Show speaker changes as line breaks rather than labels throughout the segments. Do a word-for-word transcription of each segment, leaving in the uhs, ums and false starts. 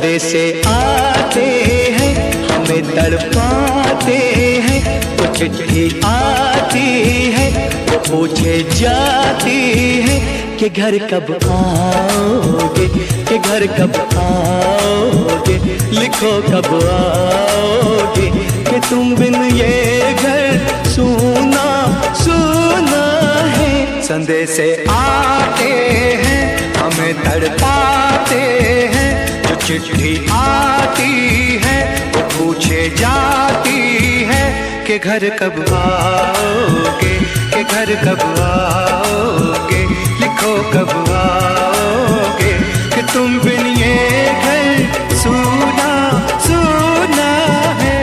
संदेशे आते हैं हमें तड़पाते हैं, तो चिट्ठी आती है वो पूछे जाती है कि घर कब आओगे, कि घर कब आओगे, लिखो कब आओगे, कि तुम बिन ये घर सूना सूना है। संदेशे आते हैं हमें तड़पाते हैं, जो चिट्ठी आती है वो पूछे जाती है कि घर कब आओगे, कि घर कब आओगे, लिखो कब आओगे, कि तुम बिन ये घर सूना सूना है।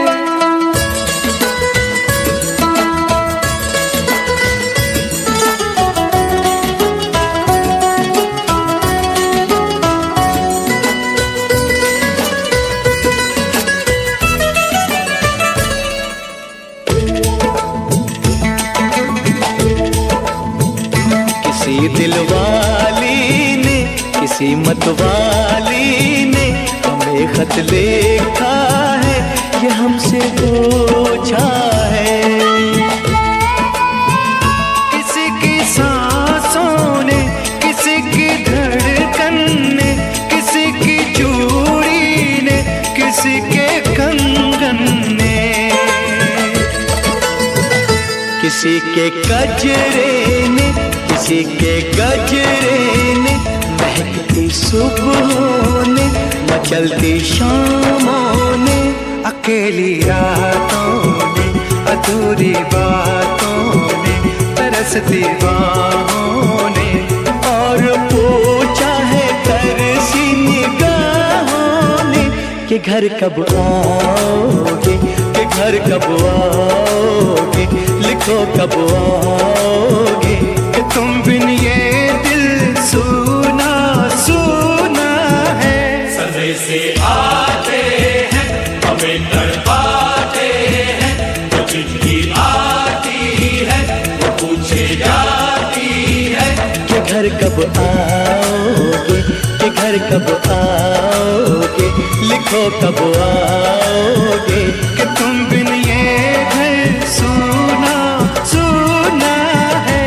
किसी दिलवाली ने, किसी मतवाली ने हमें खत लिखा है, ये हमसे पूछा है। किसी की सांसों ने, किसी की धड़कन ने, किसी की चूड़ी ने, किसी के कंगन ने, किसी के कजरे ने, किसी के गजरे ने, महकती सुबहों ने, मचलती शामों ने, अकेली रातों ने, अधूरी बातों ने, तरसती बाहों ने, और पूछा है तरसी निगाहों ने कि घर कब आओगे, कि घर कब आओगे, लिखो कब आओगे, कि तुम बिन ये दिल सूना सूना है।
संदेशे आते हैं हमें तड़पाते हैं, जो चिट्ठी आती है वो पूछे जाती है
कि घर कब आओगे, कि घर कब आओगे, लिखो कब आओगे, कि तुम बिन ये घर सूना सूना है।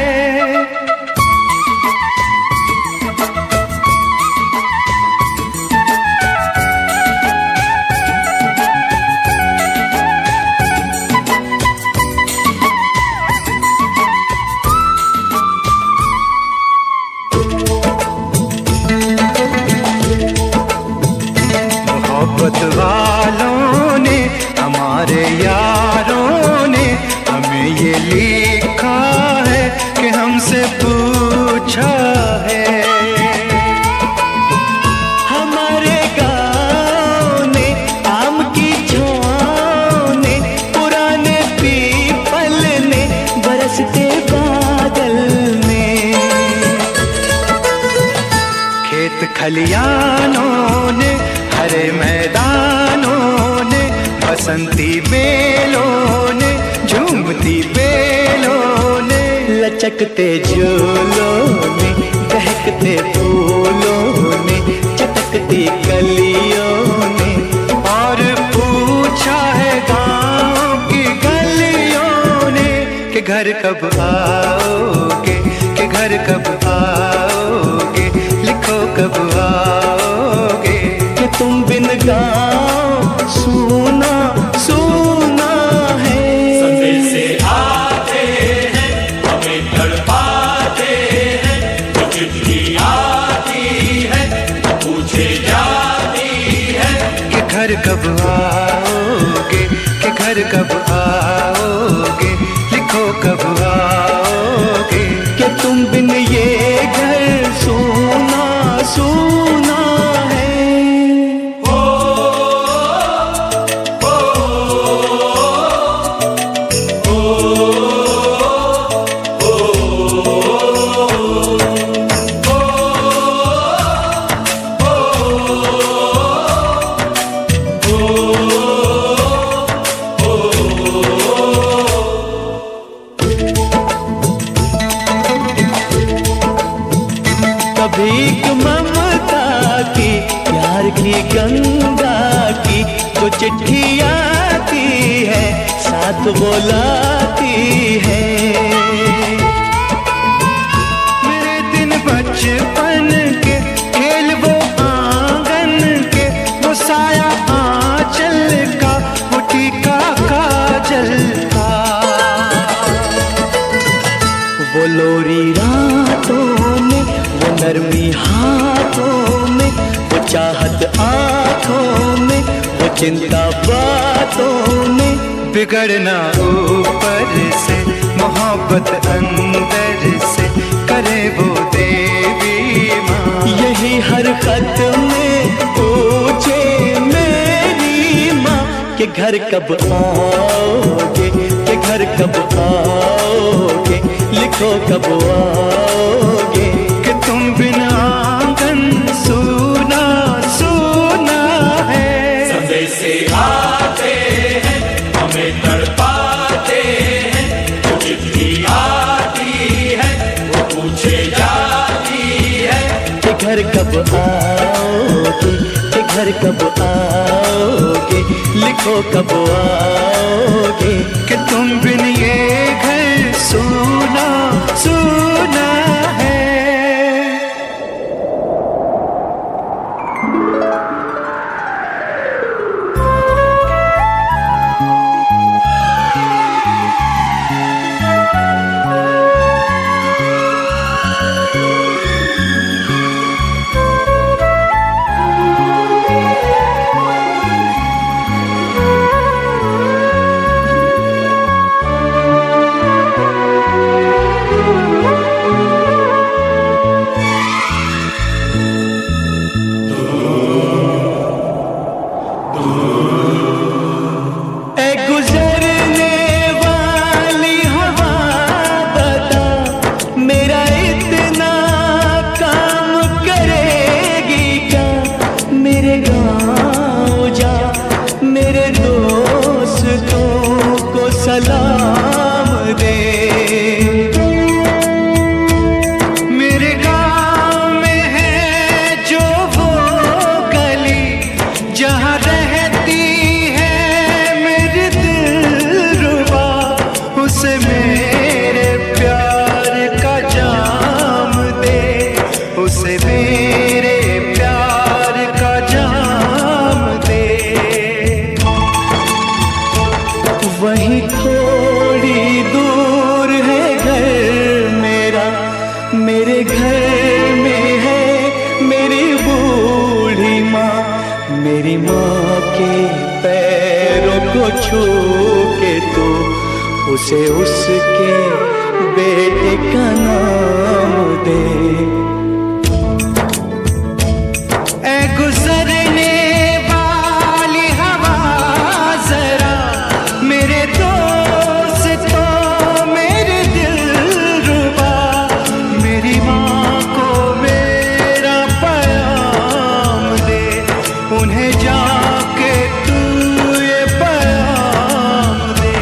मोहब्बत वालों ने, हमारे यारों ने हमें ये लिखा है कि हमसे पूछा है। हमारे गाँव ने, आम की छाँव ने, पुराने पीपल ने, बरसते बादल ने, खेत खलियानों ने, हरे मैदानों ने, बसंती बेलों ने, झूमती बेलों ने, लचकते झूलों ने, बहकते फूलों ने, चटकती कलियों ने, और पूछा है गाँव की गलियों ने कि घर कब आओगे, कि घर कब आओगे, लिखो कब आओगे, कि तुम बिन गाँव सूना सूना है।
संदेशे आते हैं हमें तड़पाते हैं, जो चिट्ठी आती है वो पूछे जाती है
कि घर कब आओगे, कि घर कब आओगे, लिखो कब आओगे, कि तुम बिन ये घर सूना सूना है। भीख ममता की, प्यार भी गंगा की जो चिट्ठी आती है साथ बुलाती है। मेरे दिन बचपन के खेल वो आंगन के, वो साया आंचल का, वो टीका काजल का, वो लोरी रातों में, वो नरमी हाथों में, वो चाहत आँखों में, वो चिंता बातों में। बिगड़ना ऊपर से, मोहब्बत अंदर से, करे वो देवी माँ। यही हर खत में पूछे मेरी माँ कि घर कब आओगे, कि घर कब आओगे, लिखो कब आओगे। कि तुम बिना आंगन सूना सूना है।
संदेशे आते हैं हमें तड़पाते हैं, वो चिट्ठी आती है वो पूछे जाती है
कि घर कब आओगे, कि घर कब आओगे, लिखो कब आओगे। कि तुम बिन ये घर सूना सूना है। उसे उसके बेटे का नाम दे। ऐ गुजरने वाली हवा जरा मेरे दोस्तों, मेरे दिलरुबा, मेरी माँ को मेरा पैगाम दे। उन्हें जाके तू ये पैगाम दे।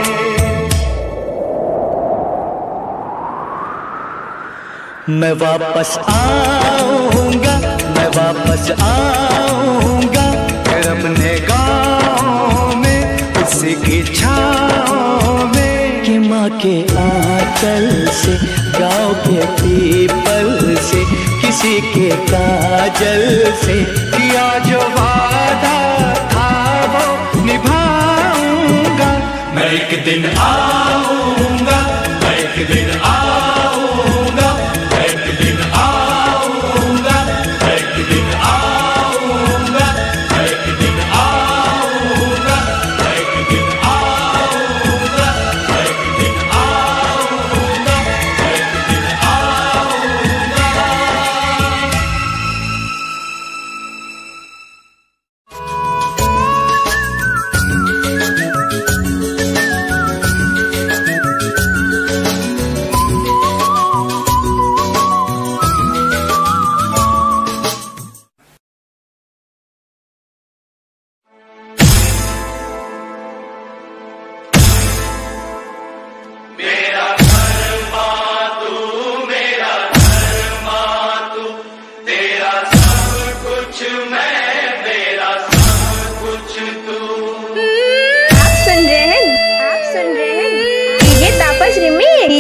मैं वापस आऊंगा, मैं वापस आऊंगा, फिर अपने गाँव में उसी की छाँव में। कि माँ के आंचल से, गाँव के पीपल से, किसी के काजल से, किया जो वादा था वो निभाऊंगा।
मैं एक दिन आऊंगा, मैं एक दिन आऊंगा, मैं एक दिन आऊंगा, मैं एक दिन आऊंगा, मैं एक दिन आऊंगा, मैं एक दिन आऊंगा, मैं एक दिन आऊंगा, मैं एक दिन आऊंगा।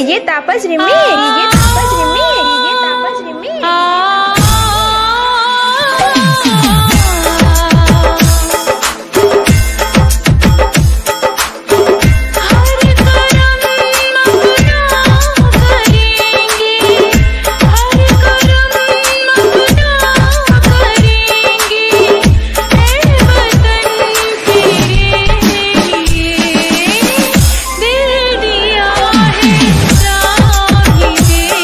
DJ Tapas Rimi DJ Tapas Rimi DJ Tapas Rimi
दिल दिया है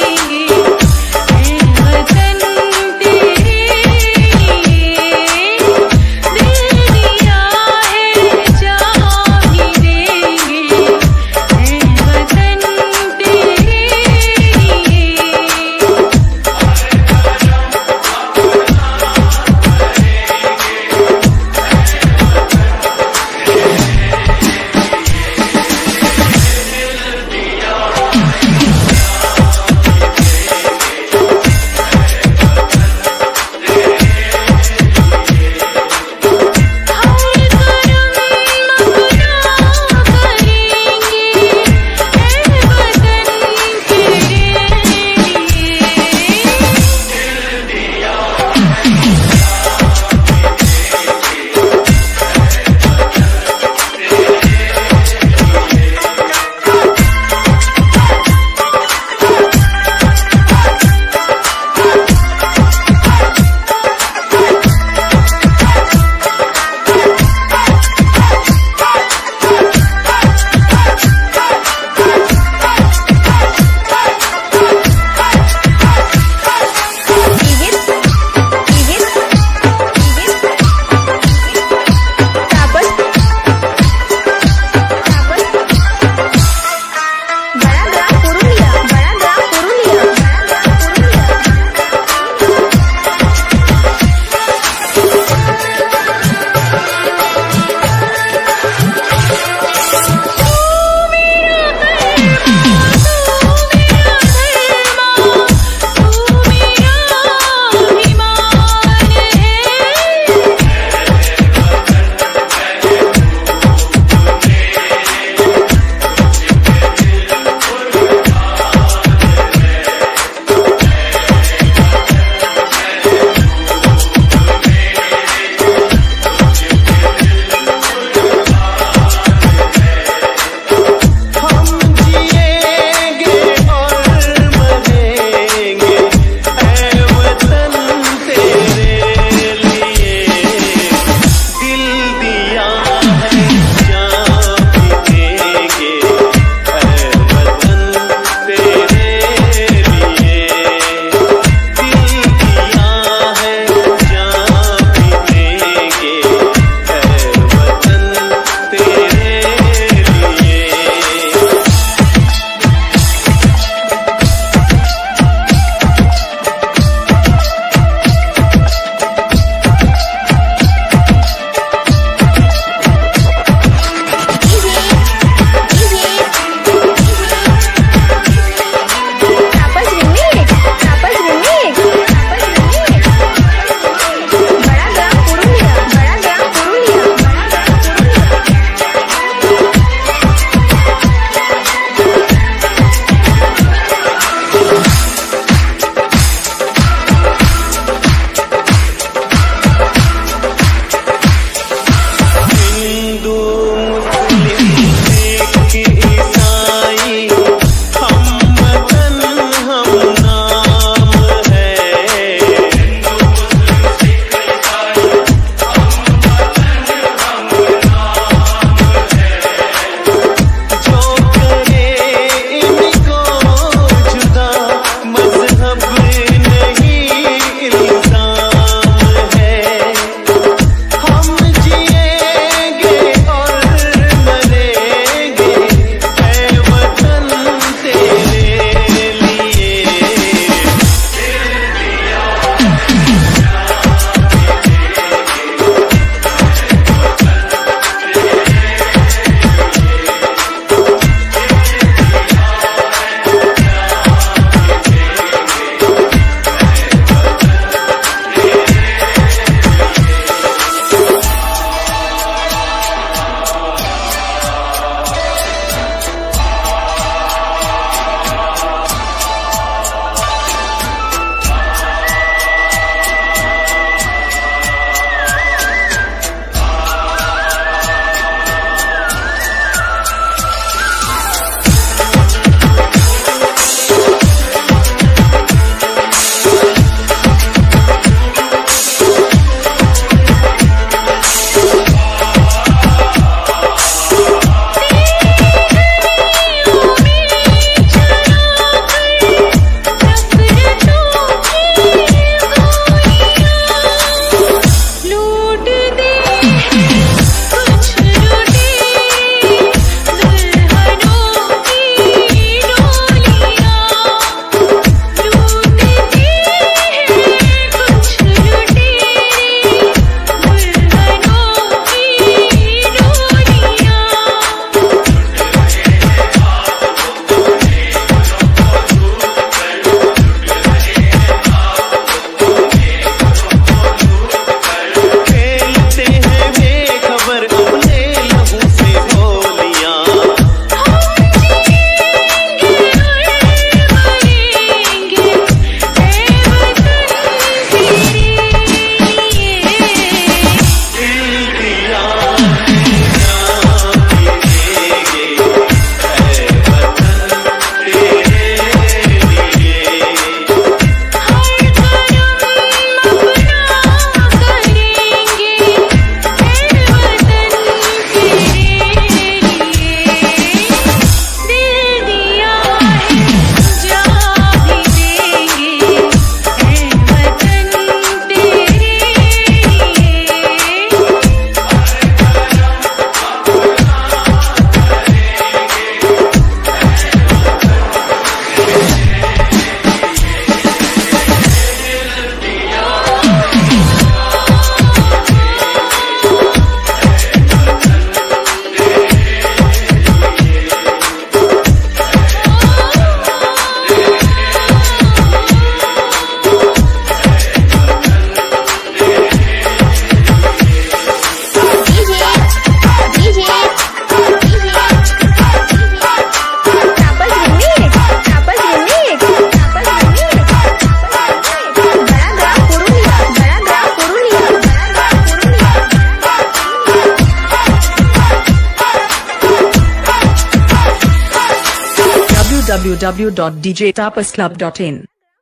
w w w dot d j tapas club dot in.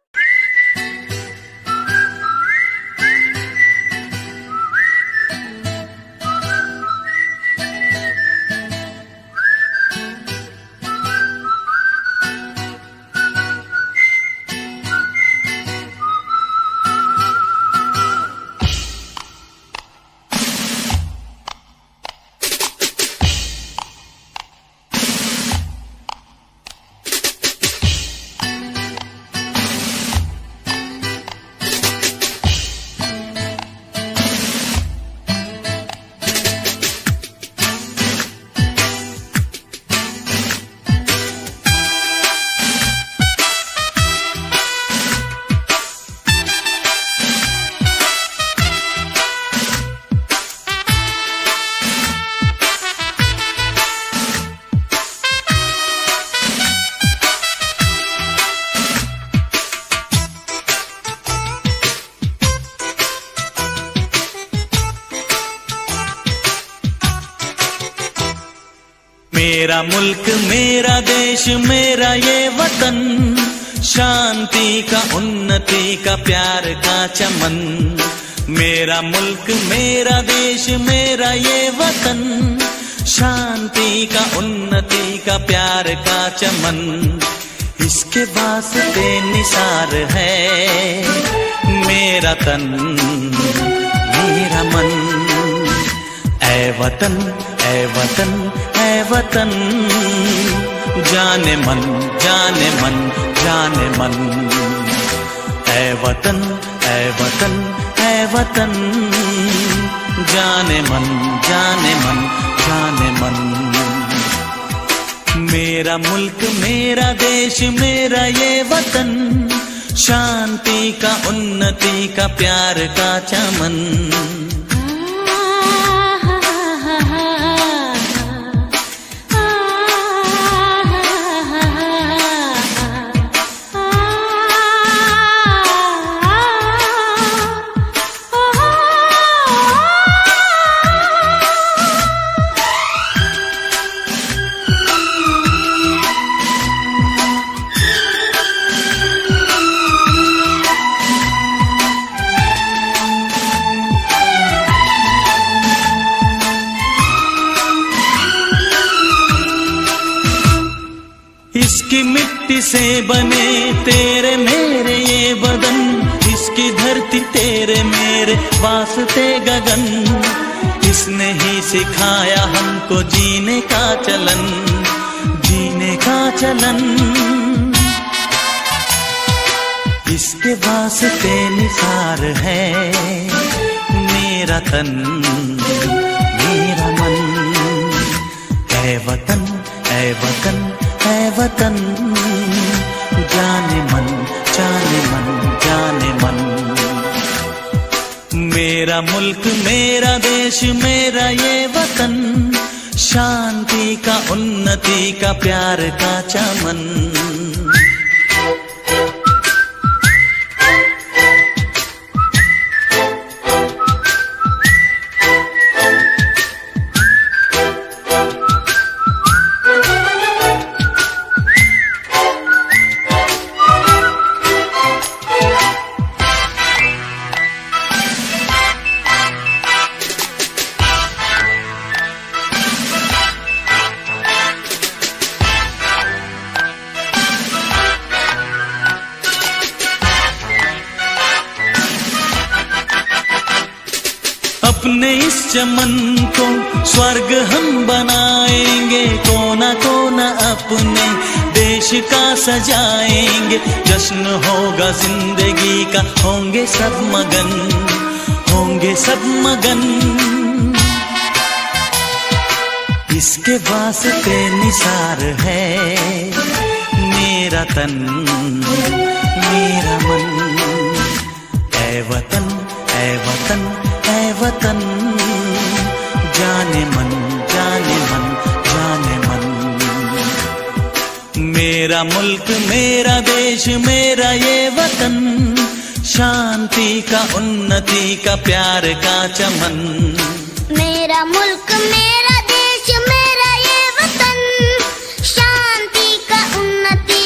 मेरा मुल्क मेरा देश मेरा ये वतन, शांति का उन्नति का प्यार का चमन। मेरा मुल्क मेरा देश मेरा ये वतन, शांति का उन्नति का प्यार का चमन। इसके वास्ते निसार है मेरा तन मेरा मन। ऐ वतन ऐ वतन ऐ वतन, जाने मन जाने मन जाने मन। ऐ वतन ऐ वतन ऐ वतन, जाने मन जाने मन जाने मन। मेरा मुल्क मेरा देश मेरा ये वतन, शांति का उन्नति का प्यार का चमन। इसकी मिट्टी से बने तेरे मेरे ये बदन, इसकी धरती तेरे मेरे वास्ते गगन। इसने ही सिखाया हमको जीने का चलन जीने का चलन। इसके वास्ते निसार है मेरा तन मेरा मन। ऐ वतन ऐ वतन ऐ वतन, जाने मन जाने मन जाने मन। मेरा मुल्क मेरा देश मेरा ये वतन, शांति का उन्नति का प्यार का चमन। अपने इस चमन को स्वर्ग हम बनाएंगे, कोना कोना अपने देश का सजाएंगे। जश्न होगा जिंदगी का, होंगे सब मगन होंगे सब मगन। इसके वास्ते निसार है मेरा तन मेरा मन। ऐ वतन ऐ वतन ऐ वतन, जाने मन जाने मन जाने मन। मेरा मुल्क मेरा देश मेरा ये वतन, शांति का उन्नति का प्यार का चमन।
मेरा मुल्क मेरा देश मेरा ये वतन, शांति का उन्नति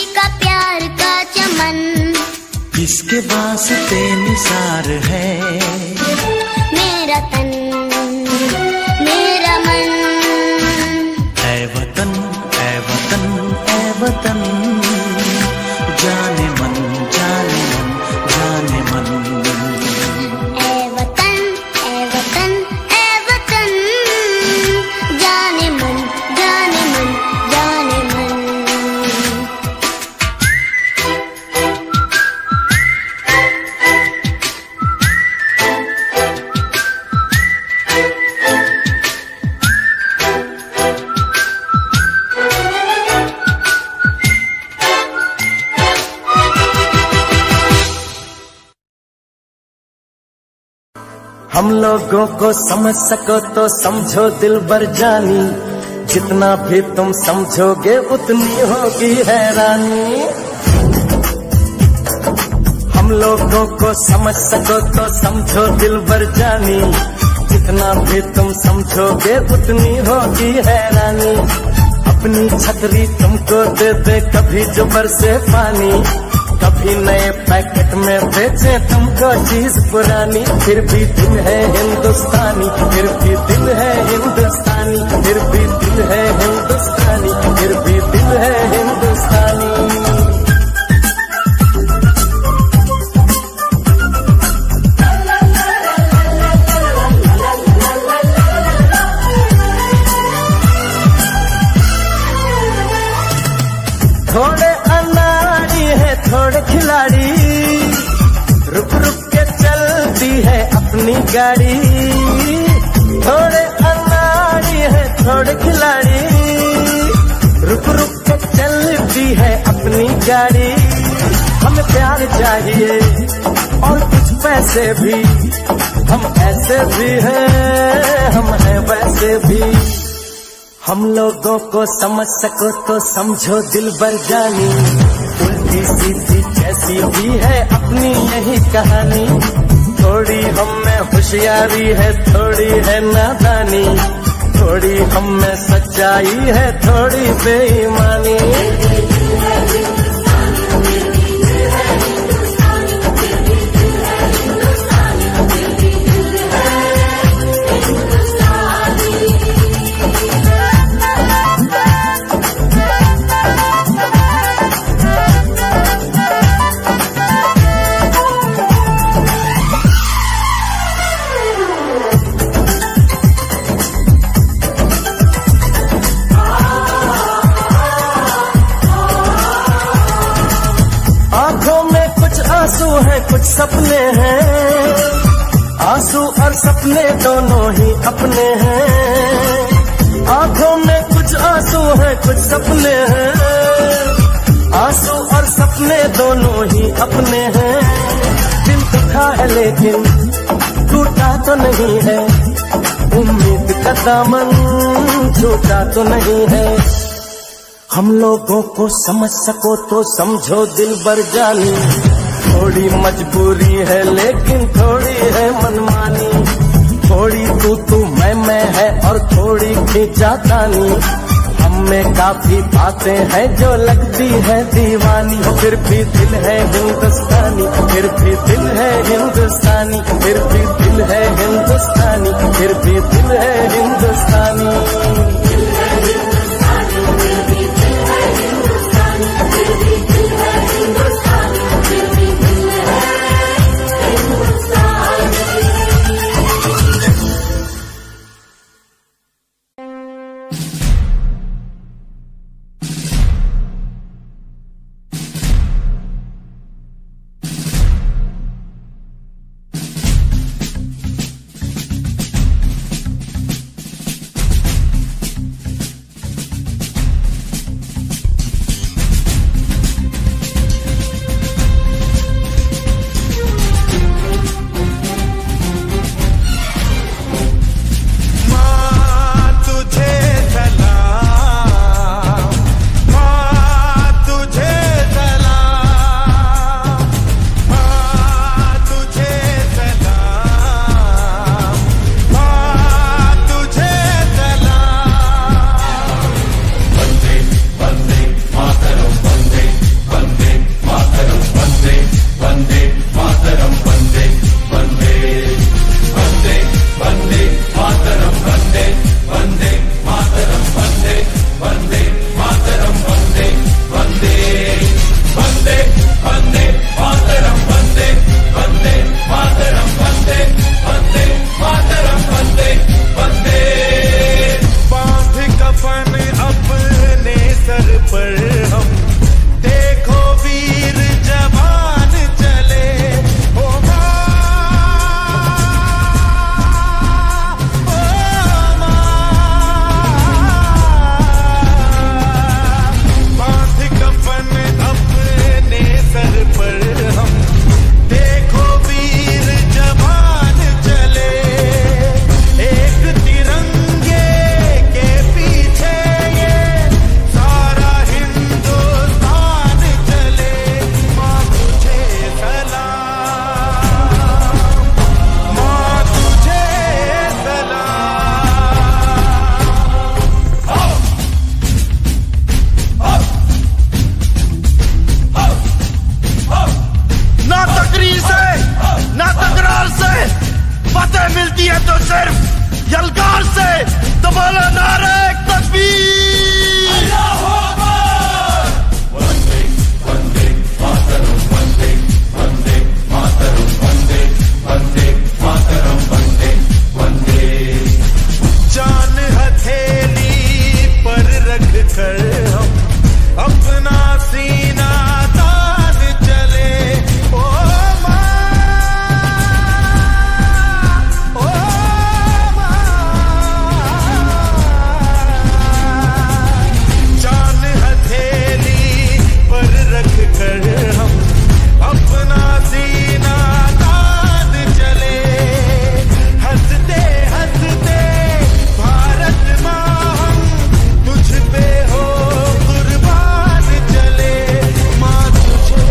हम लोगों को समझ सको तो समझो दिलबर जानी, जितना भी तुम समझोगे उतनी होगी हैरानी। हम लोगों को समझ सको तो समझो दिलबर जानी, जितना भी तुम समझोगे उतनी होगी हैरानी। अपनी छतरी तुमको दे दे कभी जो बरसे पानी, कभी नए पैकेट में बेचे तुमको चीज पुरानी। फिर भी दिल है हिंदुस्तानी, फिर भी दिल है हिंदुस्तानी, फिर भी दिल है हिंदुस्तानी, फिर भी दिल है हिंदुस्तानी। थोड़े अनाड़ी है थोड़े खिलाड़ी, रुक रुक के चलती है अपनी गाड़ी। थोड़े अनाड़ी है थोड़े खिलाड़ी, रुक रुक के चलती है अपनी गाड़ी। हमें प्यार चाहिए और कुछ पैसे भी, हम ऐसे भी हैं हम हैं वैसे भी। हम लोगों को समझ सको तो समझो दिलबर जानी, उल्टी सीधी जैसी भी है अपनी यही कहानी। थोड़ी हम में होशियारी है थोड़ी है नादानी, थोड़ी हम में सच्चाई है थोड़ी बेईमानी। आंसू है कुछ सपने हैं, आंसू और सपने दोनों ही अपने हैं। आंखों में कुछ आंसू है कुछ सपने हैं, आंसू और सपने दोनों ही अपने हैं। दिल दुखा है लेकिन टूटा तो नहीं है, उम्मीद का दामन छूटा तो नहीं है। हम लोगों को समझ सको तो समझो दिलबर जानी, थोड़ी मजबूरी है लेकिन थोड़ी है मनमानी। थोड़ी तू तू मैं मैं है और थोड़ी खींचातानी, हम में काफी बातें हैं जो लगती है दीवानी। फिर भी दिल है हिंदुस्तानी, फिर भी दिल है हिंदुस्तानी, फिर भी दिल है हिंदुस्तानी, फिर भी दिल है हिंदुस्तानी। यलगार से दबाला नारे तकबीर। जान हथेली पर रख कर हम अपना सीना तान चले। ओ माँ, ओ माँ, जान हथेली पर रख कर हम अपना सीना तान चले। हंसते हंसते भारत माँ हम तुझ पे हो कुर्बान चले। माँ तुझे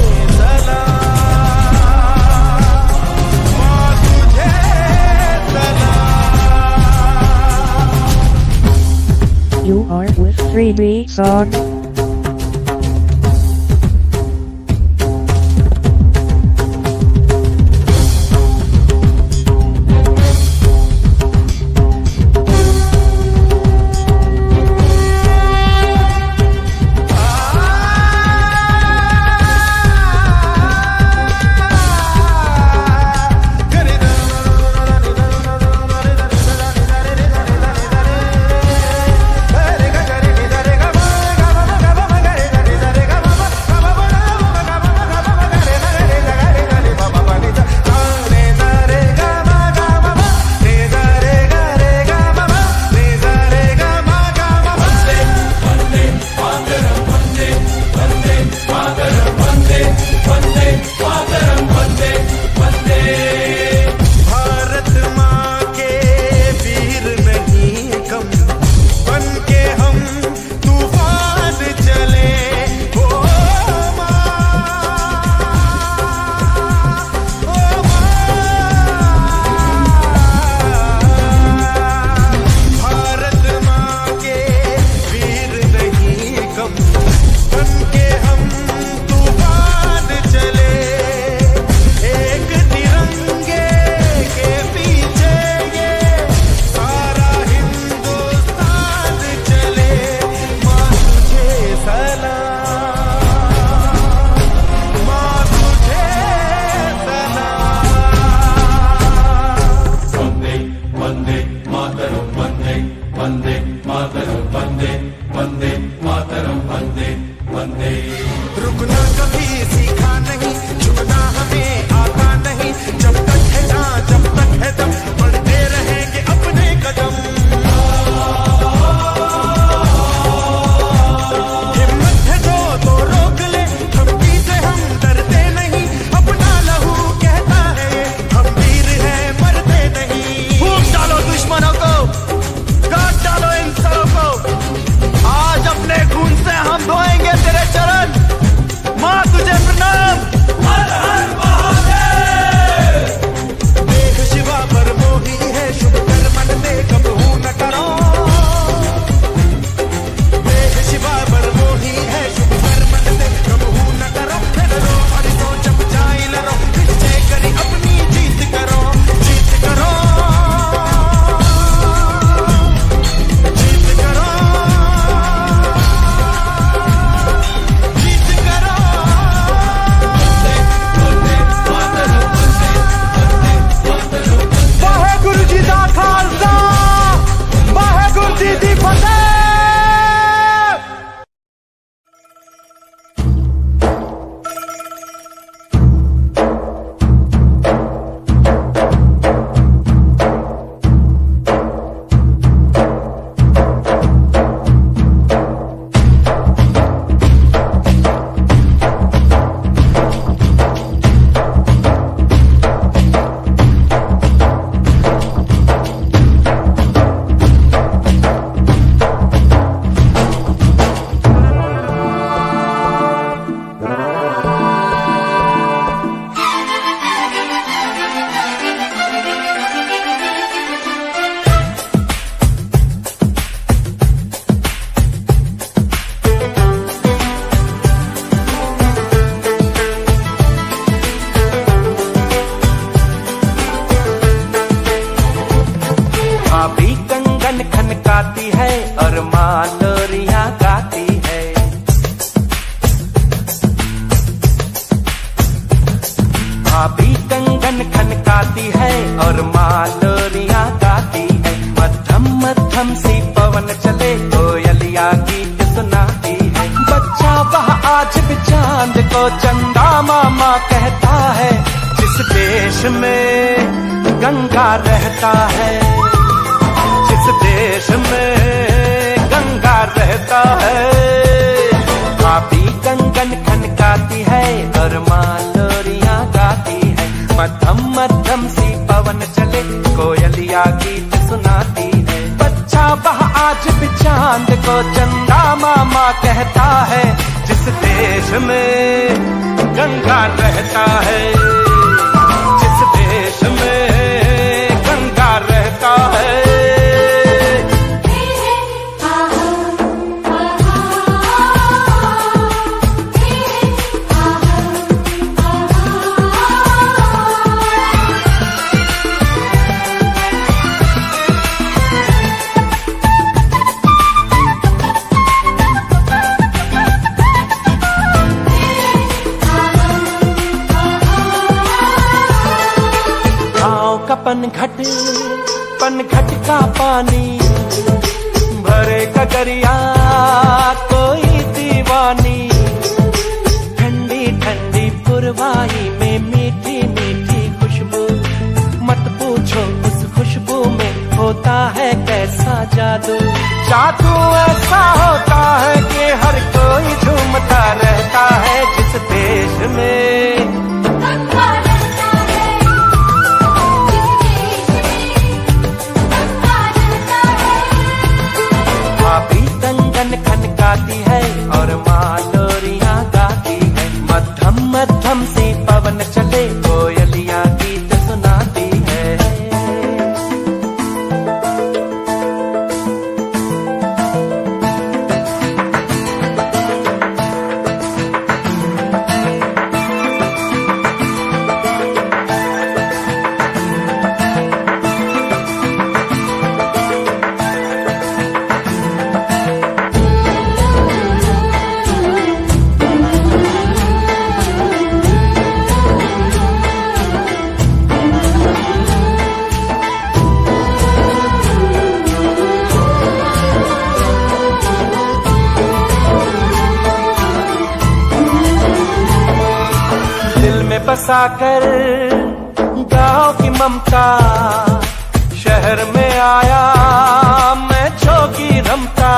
सलाम, माँ तुझे सलाम।
You are with three D song.
रुकना कभी सीखा नहीं, झुकना हमें आता नहीं। जब तक है जान, जब तक है दम, बढ़ते रहेंगे अपने कदम। हिम्मत है जो तो रोक ले, धमकी से हम डरते नहीं। अपना लहू कहता है हम वीर हैं, मरते नहीं। फूंक डालो दुश्मनों को, काट डालो इंसानों को। आज अपने खून से हम धोएंगे तेरे चरण। माँ तुझे प्रणाम। हर हर महादेव। देख शिवा पर और मालोरियां गाती है। मध्यम मध्यम सी पवन चले कोयलिया गीत सुनाती है। बच्चा वह आज भी चांद को चंदा मामा कहता है। जिस देश में गंगा रहता है, जिस देश में गंगा रहता है, भाभी कंगन खनकाती है और मालोरियां गाती है। मध्यम मध्यम सी पवन चले कोयलिया गीत सुनाती है। बच्चा वह आज भी चांद को चंदा मामा कहता है। जिस देश में गंगा रहता है, जिस देश में गंगा रहता है। पनघट पनघट का पानी भरे कगरिया कोई दीवानी। ठंडी ठंडी पुरवाई में मीठी मीठी खुशबू, मत पूछो उस खुशबू में होता है कैसा जादू। जादू ऐसा होता है कि हर कोई झूमता रहता है। जिस देश में खनकाती है और मालोरियां गाती है। मध्यम मध्यम सी पवन चले कोयलिया गीत सुनाती है। बसाकर गाँव की ममता शहर में आया मैं जोगी रमता।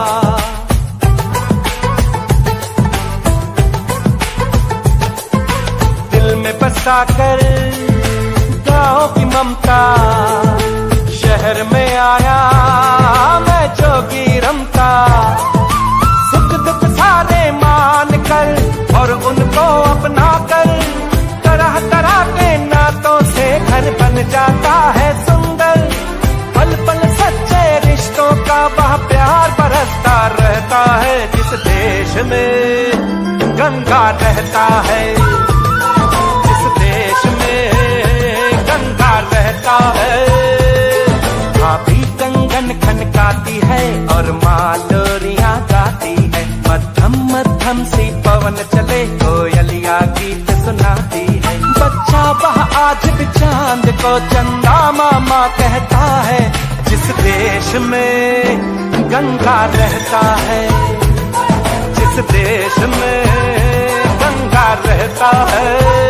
दिल में बसाकर गाँव की ममता शहर में आया मैं जोगी रमता। सुख दुख सारे मान कर और उनको अपना कर तरह तरह के नातों से घर बन जाता है सुंदर। पल पल सच्चे रिश्तों का वह प्यार बरसता रहता है। जिस देश में गंगा रहता है, जिस देश में गंगा रहता है, भाभी कंगन खनकाती है और मालोरियां गाती है। मध्यम मध्यम सी पवन चले कोयलिया गीत सुनाती है। बच्चा वह आज भी चांद को चंदा मामा कहता है। जिस देश में गंगा रहता है, जिस देश में गंगा रहता है।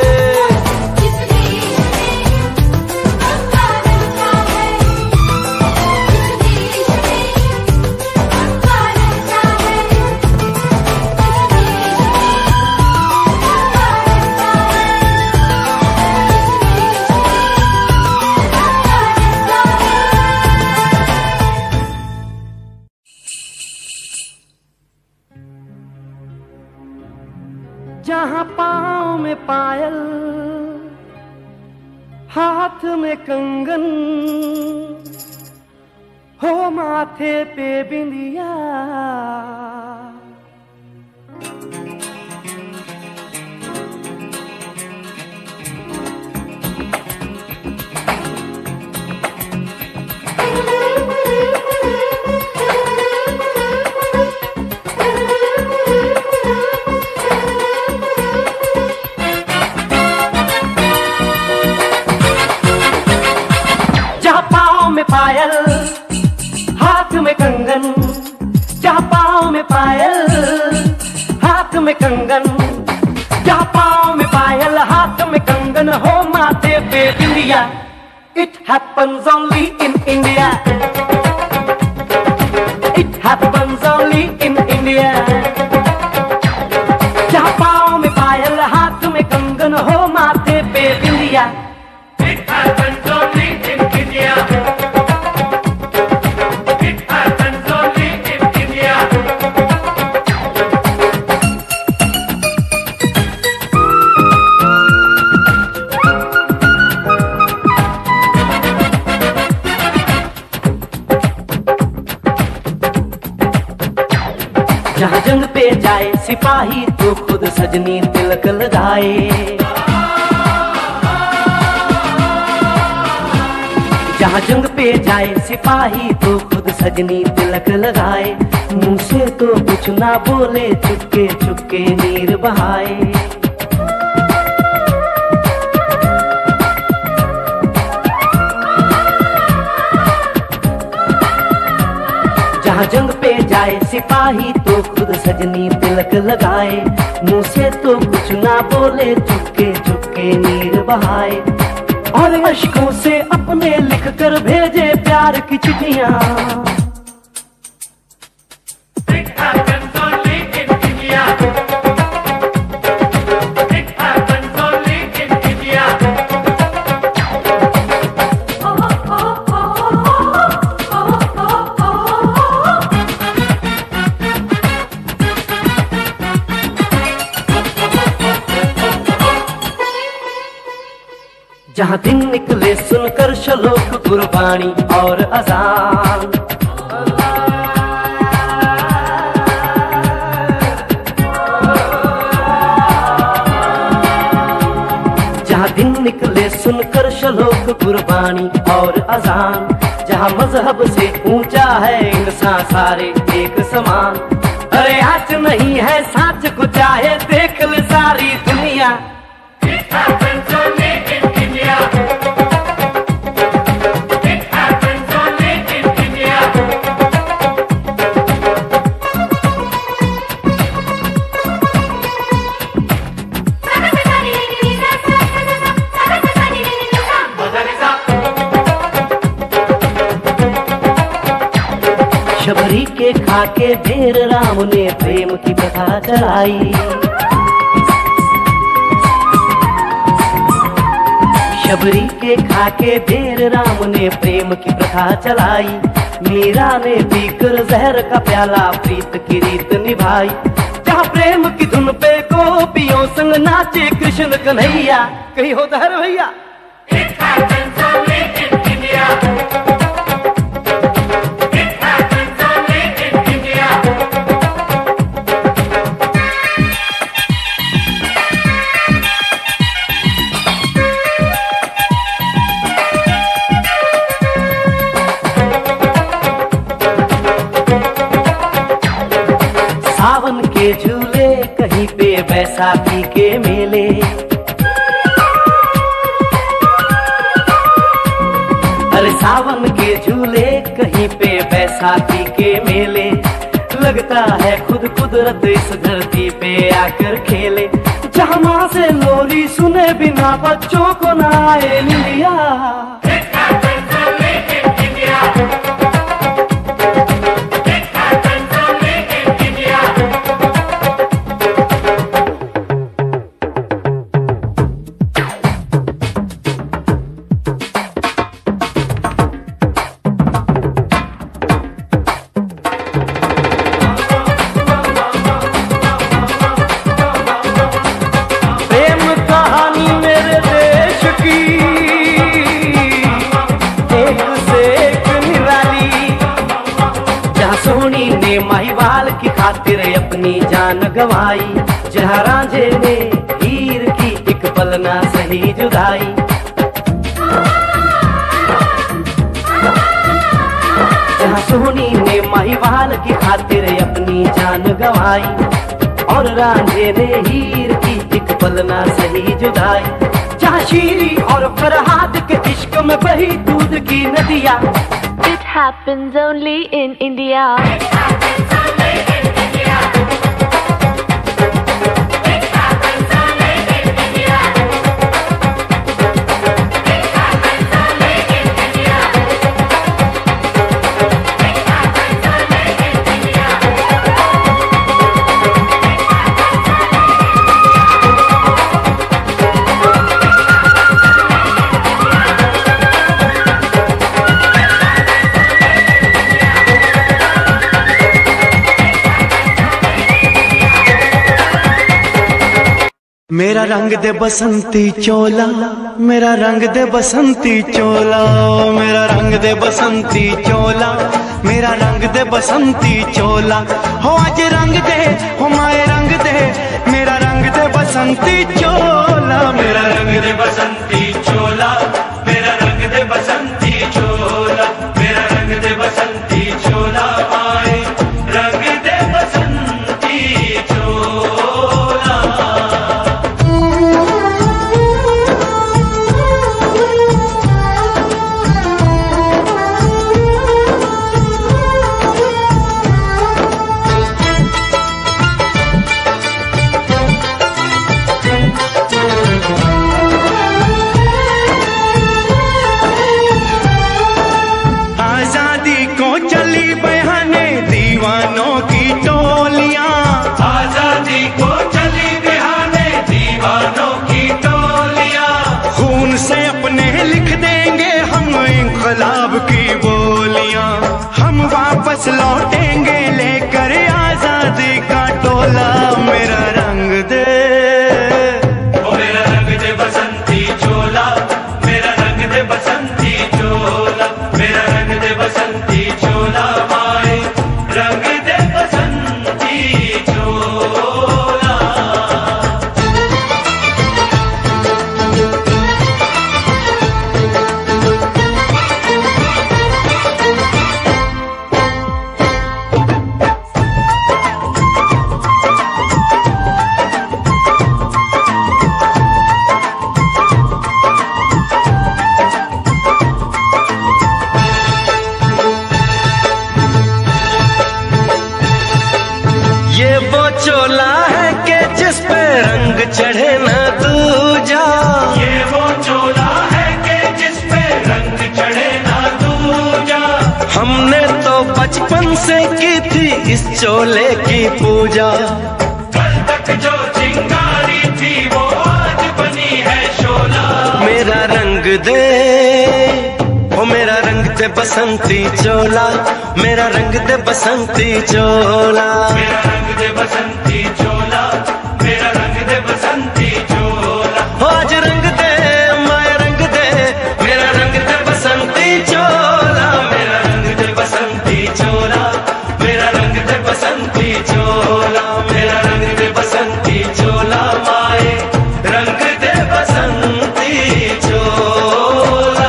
जहाँ पाँव में पायल, हाथ में कंगन, हो माथे पे बिंदिया, पायल, हाथ में कंगन, जहाँ पाँव में पायल, हाथ में कंगन, जहाँ पाँव में पायल, हाथ में कंगन हो माथे पे बिंदिया। It happens only in India. It happens only in India. जहाँ पाँव में पायल, हाथ में कंगन हो माथे पे बिंदिया।
It happens only in India. It happens only in India.
जहाँ जंग पे जाए सिपाही तो खुद सजनी तिलक लगाए। जहाँ जंग पे जाए सिपाही तो खुद सजनी तिलक लगाए। मुंह से तो कुछ ना बोले, चुपके चुपके नीर बहाए। जहाँ जंग पे जाए सिपाही तो खुद सजनी तिलक लगाए। मुंह से तो कुछ ना बोले, चुपके चुपके नीर बहाए। और अश्कों से अपने लिख कर भेजे प्यार की चिट्ठियां।
It happens only in India. It happens only in India.
जहाँ दिन निकले सुनकर श्लोक गुरबाणी और अजान। जहाँ दिन निकले सुनकर श्लोक गुरबाणी और अजान। जहाँ मजहब से ऊंचा है इंसान सारे एक समान। अरे आज नहीं है साच को चाहे देख ले सारी दुनिया।
It happens only in India. It happens only in India.
Shabari के खाके ढेर राम ने प्रेम की प्रथा चलाई। शबरी के खाके ढेर राम ने प्रेम की प्रथा चलाई। मीरा ने पीकर जहर का प्याला प्रीत की रीत निभाई। जहाँ प्रेम की धुन पे गोपियों संग नाचे कृष्ण कन्हैया। कहीं होता है भैया।
It happens only in India. It happens only in India.
सावन के झूले कहीं पे बैसाखी के मेले। अरे सावन के झूले कहीं पे बैसाखी के मेले। लगता है खुद कुदरत इस धरती पे आकर खेले। जहाँ माँ से लोरी सुने बिना बच्चों को ना आए निंदिया।
It happens only in India. It happens only in India.
प्रेम कहानी मेरे देश की एक से एक निराली। जहाँ सोनी ने महिवाल की खातिर अपनी जान गंवाई। जहाँ रांझे ने हीर की एक पल ना सही जुदाई। जहाँ सोनी ने महिवाल की खातिर अपनी जान गंवाई। और रांझे ने हीर की एक पल ना सही जुदाई। जहाँ शीरी और फरहाद के इश्क में बही दूध की नदियाँ।
happens only in India.
मेरा रंग दे बसंती चोला, मेरा रंग दे बसंती चोला, मेरा रंग दे बसंती चोला, मेरा रंग दे बसंती चोला। हो आज रंग दे, हो माए रंग दे, मेरा रंग दे बसंती चोला, मेरा रंग दे बसंती चोला, मेरा रंग दे बसंती चोला, मेरा रंग दे बसंती चोला, माए रंग दे बसंती चोला। इंकलाब की बोलियां हम वापस लौटेंगे लेकर आजादी का टोला। मेरा रंग दे, ओ मेरा रंग दे बसंती चोला, मेरा रंग दे बसंती चोला, मेरा रंग दे बसंती चोला, माए रंग दे बसंती चोला। चोला है कि जिस पे रंग चढ़े न दूजा, ये वो चोला है कि जिस पे रंग चढ़े न दूजा। हमने तो बचपन से की थी इस चोले की पूजा, कल तक जो चिंगारी थी वो आज बनी है शोला। मेरा रंग दे, ओ मेरा रंग दे बसंती चोला, मेरा रंग दे बसंती चोला, मेरा रंग दे बसंती चोला, मेरा रंग दे बसंती चोला। हो आज रंग दे, माया रंग दे, मेरा रंग दे बसंती चोला, मेरा रंग दे बसंती चोला, मेरा रंग दे बसंती चोला, मेरा रंग दे बसंती चोला, माए रंग दे बसंती चोला।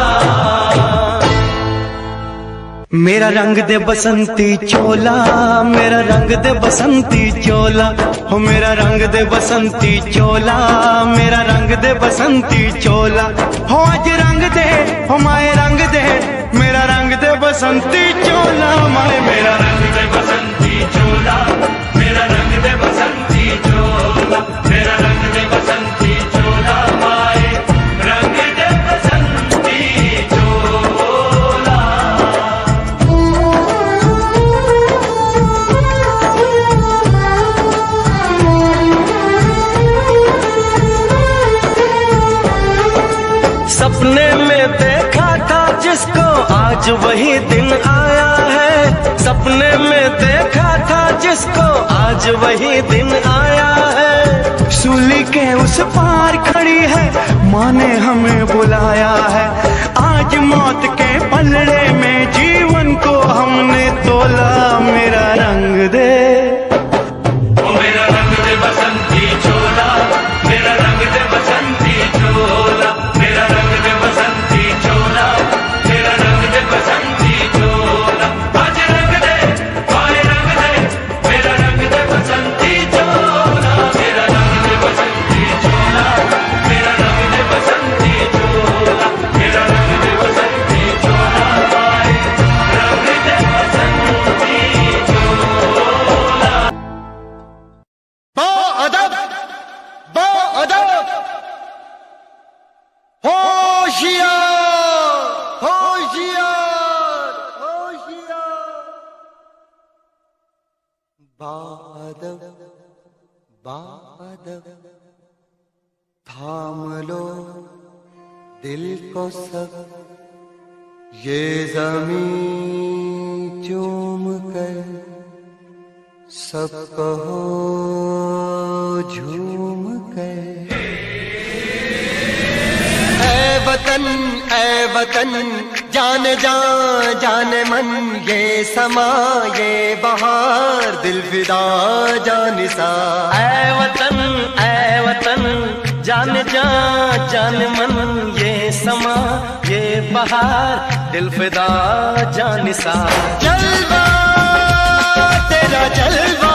मेरा रंग दे बसंती चोला, मेरा रंग दे बसंती चोला, हो मेरा रंग दे बसंती चोला, मेरा रंग दे बसंती चोला। हो आज रंग दे, हो माए रंग दे, मेरा रंग दे बसंती चोला, माए मेरा रंग दे बसंती चोला, मेरा रंग दे बसंती चोला, मेरा रंग दे बसंती चोला, माए रंग दे बसंती चोला। सपने में देखा था जिसको आज वही दिन आया है, सपने में देखा था जिसको आज वही दिन आया है। सूली के उस पार खड़ी है, माँ ने हमें बुलाया है। आज मौत के पलड़े में जीवन को हमने तोला। मेरा रंग दे, ओ मेरा रंग दे बसंती चोला, मेरा रंग दे बसंती चोला, मेरा रंग दे बसंती चोला, मेरा रंग दे बसंती चोला। आज रंग दे, माए रंग दे, मेरा रंग दे बसंती चोला, मेरा रंग दे बसंती चोला, मेरा रंग दे बसंती चोला, मेरा रंग दे बसंती चोला, माए रंग बजाओ। होशियार होशियार होशियार। बादल बादल थाम लो दिल को सब, ये ज़मीं चूम कर सब कहो झूम कर। ऐ वतन ऐ वतन जान जान जान मन, ये समा ये बहार दिल फिदा जानिसा।
ऐ वतन ऐ वतन जान जा जान मन, ये समा ये बहार दिल फिदा जानिसा।
जलवा तेरा जलवा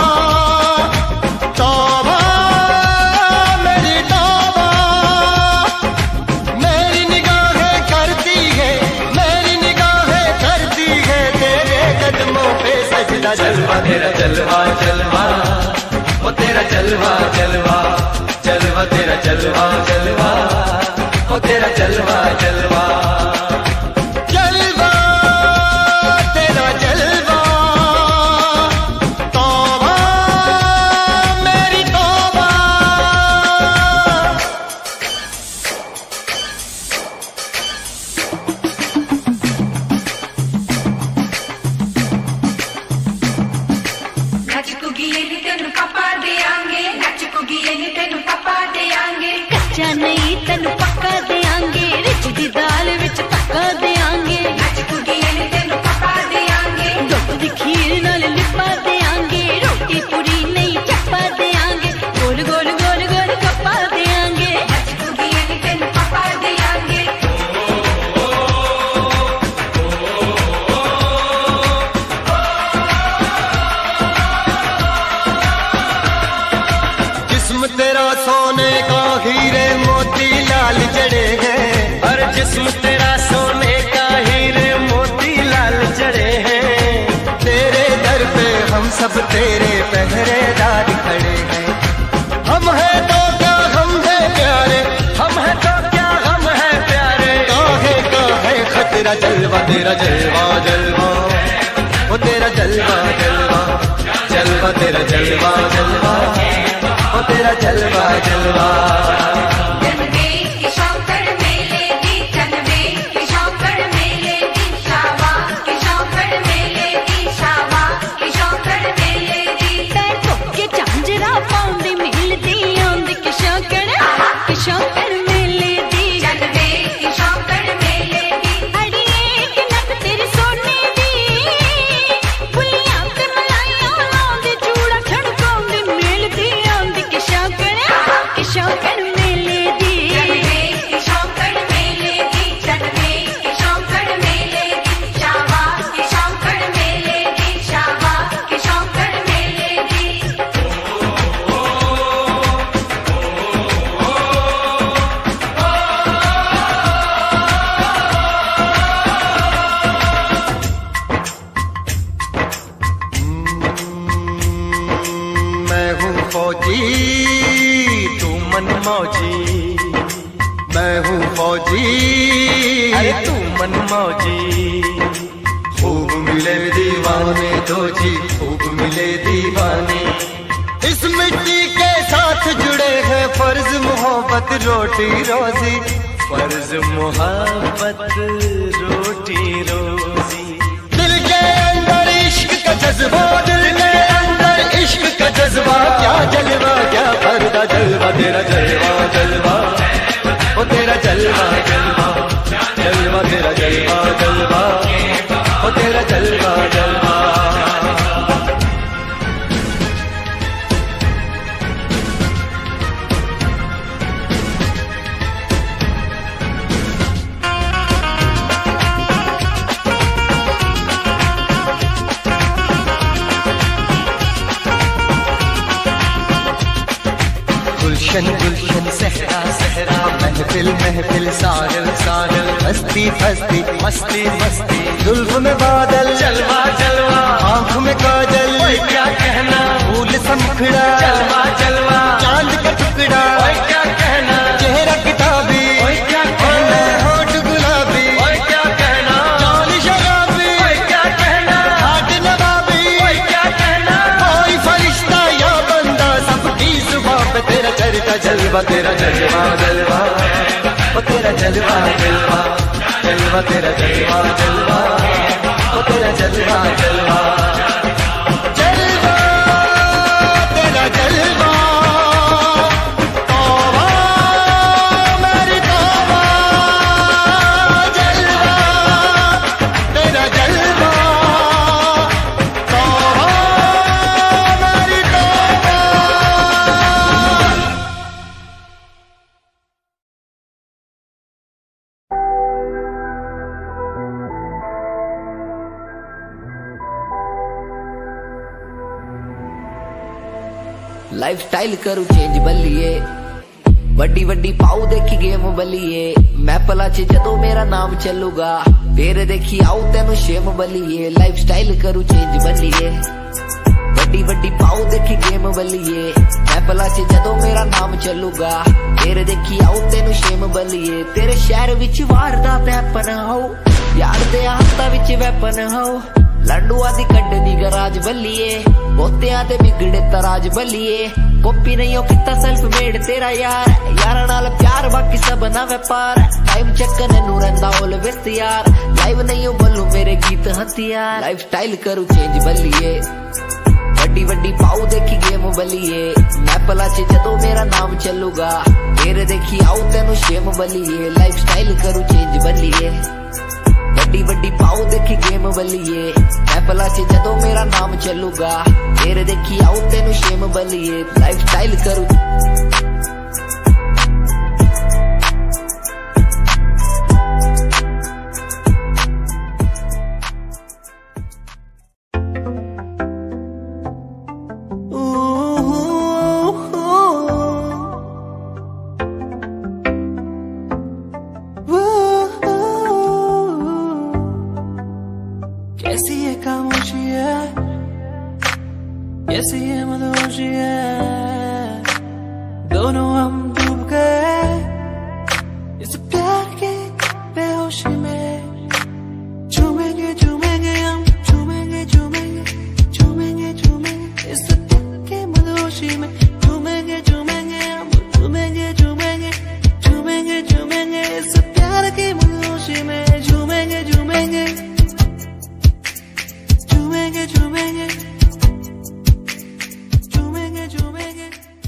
तौबा मेरी तौबा, मेरी निगाहें करती है मेरी निगाहें करती है तेरे कदमों पे सजदा।
जलवा तेरा जलवा जलवा वो तेरा जलवा जलवा, जलवा तेरा जलवा जलवा वो तेरा जलवा जलवा।
जलवा तेरा जलवा तौबा मेरी तौबा।
नचकुगी ये तेनु पापा देंगे, नचकुगी ये तेनु पापा देंगे।
कच्चा नहीं तेनु पक्का देंगे, रिच दी दाल विच पक्का देंगे।
नचकुगी ये तेनु पापा देंगे,
दुध दी खीर नाल लिपा देंगे। रोटी पूरी नहीं चप्पा देंगे, गोल गोल गोल गोल कप्पा देंगे।
नचकुगी ये तेनु पापा देंगे।
जिस्म तेरा सोने का हीरे मोती लाल जड़े हैं,
और जिस्म तेरा सोने का हीरे मोती लाल जड़े हैं।
तेरे दर पे हम सब तेरे पहरेदार खड़े हैं। हम हैं तो क्या हम हैं प्यारे,
हम है तो क्या हम है प्यारे।
काहे का है खतरा। जलवा तेरा जलवा जलवा वो तेरा जलवा जलवा,
जलवा तेरा जलवा जलवा वो तेरा जलवा जलवा।
जनवे की शौकड़ मेले दी, जनवे की शौकड़ मेले दी, शावा की शौकड़ मेले दी, शावा की शौकड़ मेले दी।
पैर धोके झांजरा पाउंदी मिलदी आंदी कि शौकड़ कि शौकड़ मेले दी।
जनवे की शौकड़ मेले दी।
अड़िए कि नक तेरी सोने दी, फुलियां ते मलाइयां लाउंदी, चूड़ा छड़काउंदी मिलदी आंदी कि शौकड़ कि शौकड़ मेले दी।
जनवे की शौकड़ मेले दी, जनवे की शौकड़ मेले दी, शावा की शौकड़ मेले दी, शावा की शौकड़ मेले दी।
मैं हूँ फौजी
तू मन मौजी,
मैं हूँ फौजी
अरे तू मन मौजी।
खूब मिले दीवाने दो जी खूब मिले दीवाने। इस मिट्टी के साथ जुड़े हैं फर्ज मोहब्बत रोटी रोजी।
फर्ज मोहब्बत रोटी रोजी।
दिल के अंदर इश्क का जज्बा, दिल के अंदर इश्क का जज्बा। क्या जलवा क्या पर्दा, जलवा तेरा जलवा जलवा ओ तेरा जलवा जलवा, जलवा तेरा जलवा जलवा ओ तेरा जलवा जलवा। गुलशन गुलशन सहरा सहरा, महफिल महफिल साहिल साहिल, हस्ती हस्ती
मस्ती मस्ती।
जुल्फ में बादल
जलवा जलवा,
आँख में काजल,
ओए क्या कहना
फूल सा मुखड़ा,
जलवा जलवा,
चांद का टुकड़ा।
ओए क्या
जलवा तेरा जलवा जलवा ओ तेरा जलवा जलवा जलवा तेरा जलवा जलवा ओ तेरा जलवा जलवा जलवा तेरा जलवा तौबा मेरी तौबा जलवा तेरा जलवा तौबा मेरी तौबा।
लाइफ स्टाइल करूँ चेंज बल्लिए वड्डी वड्डी पाऊ देखी गेम बल्लिए मैं पला च जदों मेरा नाम चलूगा तेरे देखी आऊ तेनू शेम बल्लिए लाइफ स्टाइल करूँ चेंज बल्लिए वड्डी वड्डी पाऊ देखी गेम बल्लिए मैं पला च जदों मेरा नाम चलूगा तेरे देखी आऊ तेनू शेम बल्लिए तेरे शहर विच वारदात हैपन हो यार दे हाथा विच वैपन हो लंडुआ दी कड्डनी गराज बल्लिए बोतियां ते बिगड़े तराज बल्लिए कॉपी नहीं हो किता सेल्फ मेड तेरा यार यार नाल प्यार बाकी सब ना व्यापार टाइम चक्कर नू रंदा ऑलवेज यार लाइव नहीं हो बोलू मेरे गीत हथियार लाइफ स्टाइल करूँ चेंज बल्लिए वड्डी वड्डी पाऊ देखी गेम बल्लिए मैं पला च जदों मेरा नाम चलूगा तेरे देखी आऊ तेनू शेम बल्लिए लाइफ स्टाइल करूँ चेंज बल्लिए वड्डी वड्डी पाऊ देखी गेम बल्लिए मैं पला च जदों मेरा नाम चलूगा तेरे देखी आऊ तेनू शेम बल्लिए लाइफ स्टाइल करूँ
कैसी ये खामोशी है कैसी ये मदहोशी है दोनों हम डूब गए इस प्यार के बेहोशी में झूमेंगे झूमेंगे हम झूमेंगे झूमेंगे झूमेंगे झूमेंगे इस प्यार के मदहोशी में झूमेंगे झूमेंगे हम झूमेंगे झूमेंगे झूमेंगे झूमेंगे इस प्यार के मदहोशी में झूमेंगे झूमेंगे झूमेंगे झूमेंगे झूमेंगे झूमेंगे।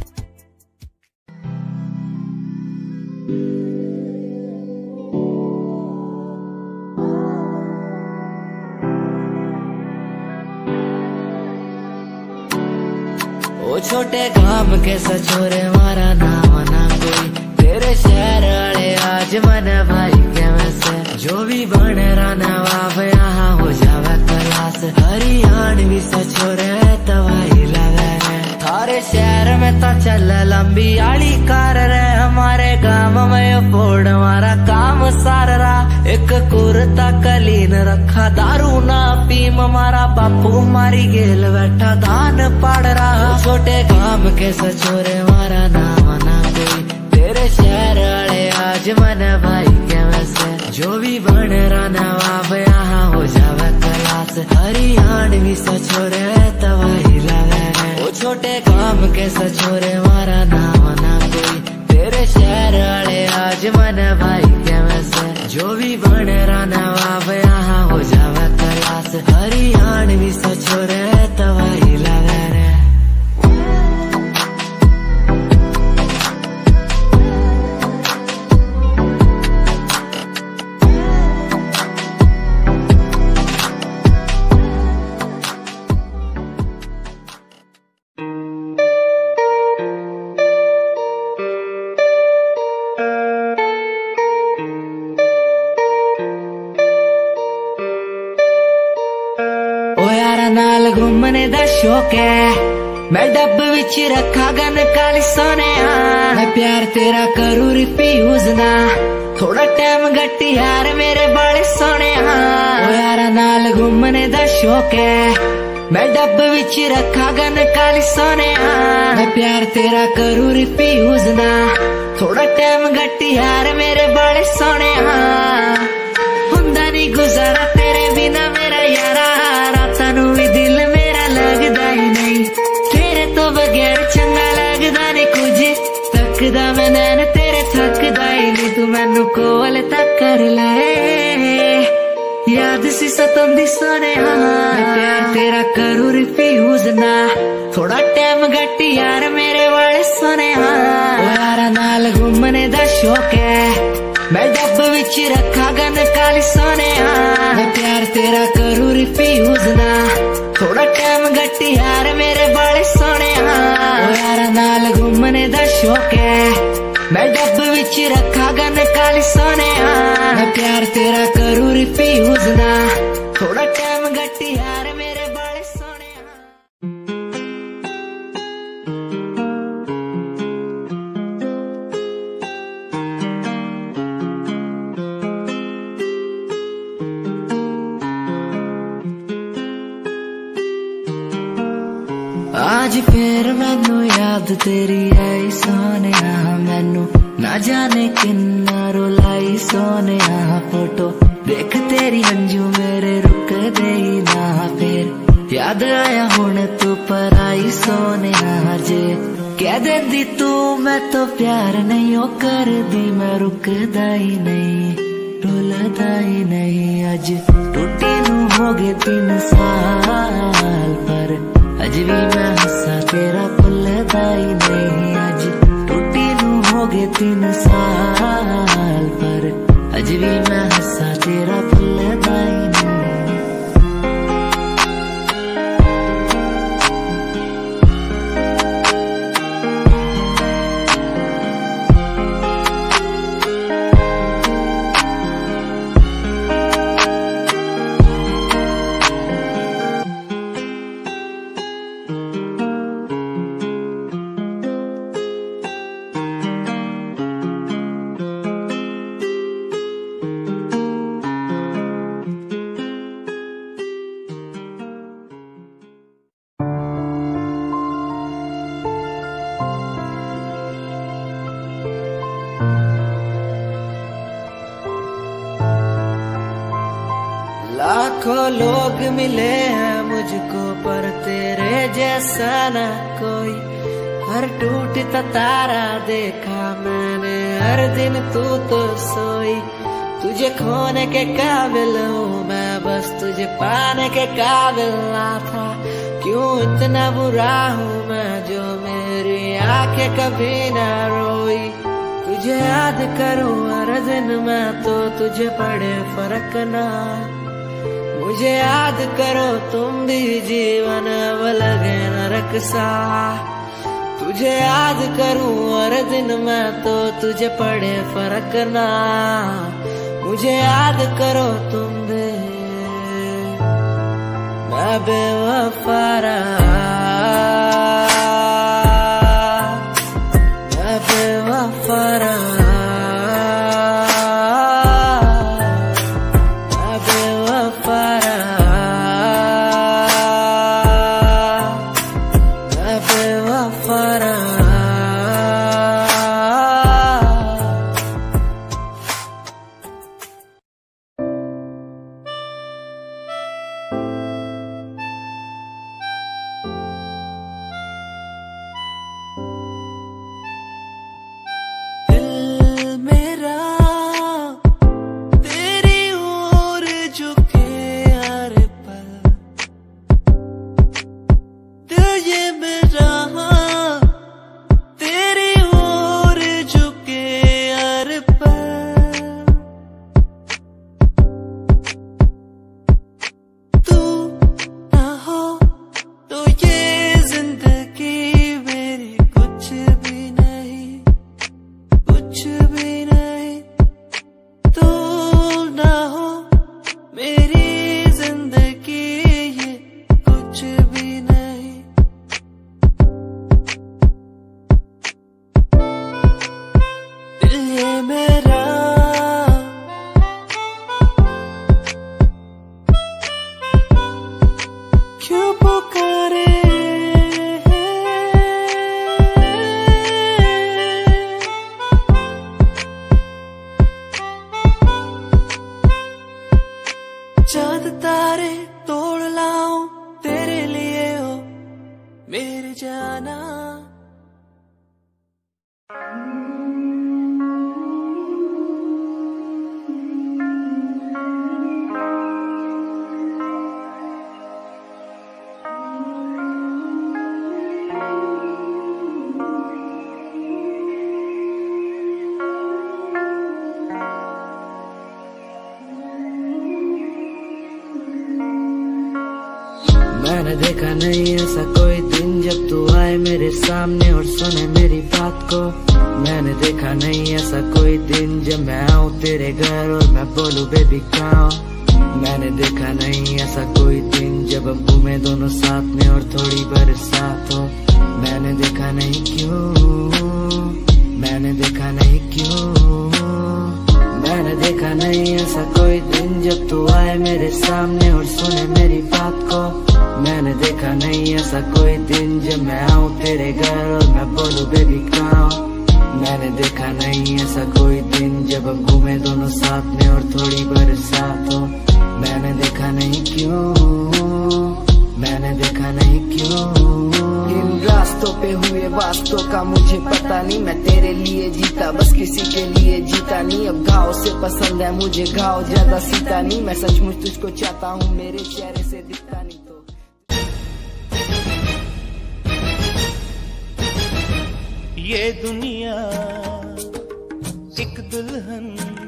ओ छोटे काम के सचोरे मारा नाम ना कोई तेरे शहर वाले आज मन भाई के वैसे जो भी बन रहा नवाब यहाँ हो जावे क्लास हरियाणवी सचोरे तवाई लगे थारे शहर में तो चल लंबी आड़ी कार रे हमारे गांव में फोड़ हमारा काम सार रहा एक कुर्ता कलीन रखा दारू ना पीम हमारा बापू मारी गेल बैठा दान पाड़ रहा छोटे काम के सचोरे मारा नाम ना कोई तेरे शहर वाले आज मन भाई के वैसे जो भी बन रहा नवाब यहाँ हो जावे क्लास हरियाणवी सचोरे तवाई लगे वो छोटे काम के सचोरे मारा नाम ना कोई तेरे शहर वाले आज मन भाई के वैसे जो भी बन रहा नवाब यहाँ हो जावे क्लास हरियाणवी सचोरे तवाई लगे नाल घूमने दा शौक है मैं डब विच रखा गन काली सोने मैं प्यार तेरा करूँ रिफ्यूज ना थोड़ा टाइम घटी यार मेरे बड़े सोने ओ यार नाल घूमने दा शौक है मैं डब विच रखा गन काली सोने मैं प्यार तेरा करूँ रिफ्यूज ना थोड़ा टाइम घटी यार मेरे बड़े सोने हुंदा नहीं गुजारा तेरे बिना मेरा यारा रातां नूं भी दिल मेरा लगदा ही नहीं तेरे तो बगैर चंगा लगदा नहीं कुछ तकदा मैं
चैन तेरे थकदा ही नहीं, तू मैनू कोल तक कर ले। याद सी सतंदी सोने प्यार तेरा करूँ रिफ्यूज ना, थोड़ा टाइम घट यार मेरे वाले सोने यारा नाल घूमने दा शौक है, मैं डब विच रखा गन काली सोने मैं प्यार तेरा करूँ रिफ्यूज ना, थोड़ा टाइम घट यार मेरे बाले सोने यारा नाल घूमने दा शौक है, मैं डब विच रखा गन काली सोने मैं प्यार तेरा करूँ रिफ्यूज ना, थोड़ा टाइम घट यार मेरे बाले सोने। आज फिर मैनू याद तेरी आई सोने मैनू ना जाने किन्ना रुलाई सोने फोटो देख तेरी अंजू मेरे रुक दे ना, फिर याद आया हुण तू पर आई सोने जे कह देंदी तू मैं तो प्यार नहीं ओ कर दी, मैं रुकदा ही नहीं रुलदा ही नहीं। अज टूटी नू हो गए तीन साल पर अज भी मैं हंसा तेरा भुलदा ही नहीं, अज टूटी नू हो गए तीन साल पर अज भी मैं हंसा तेरा भुलदा ही नहीं। लाखों लोग मिले हैं मुझको पर तेरे जैसा ना कोई, हर टूटता तारा देखा मैंने हर दिन तू तो सोई, तुझे खोने के काबिल हूँ मैं बस तुझे पाने के काबिल ना था, क्यों इतना बुरा हूँ मैं जो मेरी आंखें कभी ना रोई, तुझे याद करूँ हर दिन मैं तो तुझे पड़े फर्क ना, मुझे याद करो तुम भी जीवन अब लगे नरक सा, तुझे याद करूं हर दिन मैं तो तुझे पड़े फर्क ना, मुझे याद करो तुम भी मैं बेवफा रहा, मैं बेवफा रहा।
जाना।
मैंने देखा नहीं ऐसा कोई दिन जब तू आए मेरे सामने और सुने मेरी बात को। मैंने देखा नहीं ऐसा कोई दिन जब मैं आऊँ तेरे घर और मैं बोलूँ बेबी कहाँ। मैंने देखा नहीं ऐसा कोई दिन जब हम घूमे दोनों साथ में और थोड़ी बरसात हो। मैंने देखा नहीं क्यों, मैंने देखा नहीं क्यों, मैंने देखा नहीं ऐसा कोई दिन जब तू आए मेरे सामने और सुने मेरी बात को। मैंने देखा नहीं ऐसा कोई दिन जब मैं आऊँ तेरे घर और मैं बोलूँ बेबी कहाँ। मैंने देखा नहीं ऐसा कोई दिन जब हम घूमे दोनों साथ में और थोड़ी बरसात हो। मैंने देखा नहीं क्यों, मैंने देखा नहीं क्यों।
इन रास्तों पे हुए वास्तों का मुझे पता नहीं, मैं तेरे लिए जीता बस किसी के लिए जीता नहीं। अब घाव से पसंद है मुझे घाव ज्यादा सीता नहीं, मैं सचमुच तुझको चाहता हूँ मेरे चेहरे से दिखता नहीं तो।
ये दुनिया एक दुल्हन,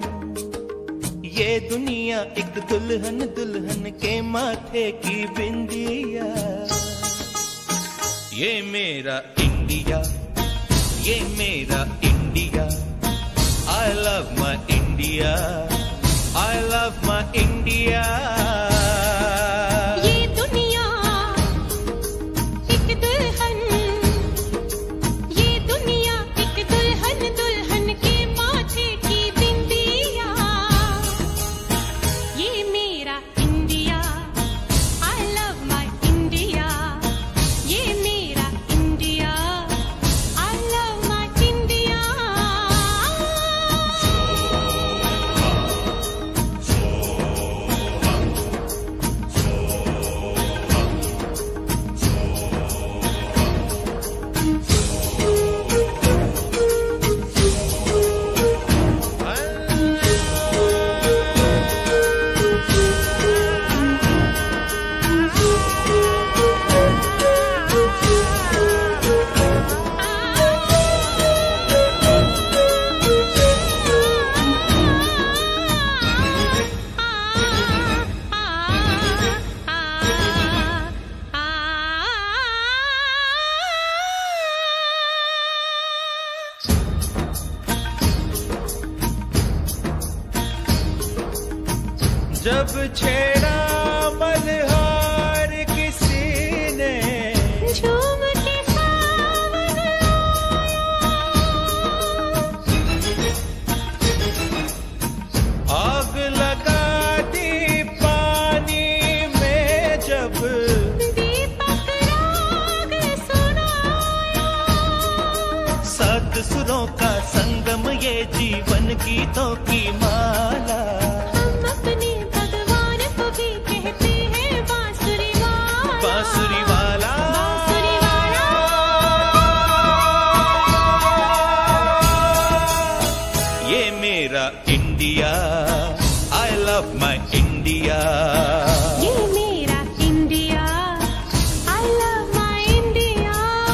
ये दुनिया एक दुल्हन, दुल्हन के माथे की बिंदिया। ये मेरा इंडिया, ये मेरा India. I love my India, I love my India।
ये दुनिया एक दुल्हन, ये दुनिया एक दुल्हन, दुल्हन के माथे की बिंदिया। ये मेरा India, I love my India। ये मेरा India, I love my India।
जब छेड़ा मल्हार किसी ने,
झूम के सावन
आग लगा दी पानी में जब,
दीपक राग सुनाया।
सात सुरों का संगम ये जीवन गीतों की माला।
हम अपने भगवान को भी कहते हैं बांसुरी वाला,
बांसुरी वाला,
बांसुरी वाला।
ये मेरा India, I love my India।
ये मेरा India, I love my India।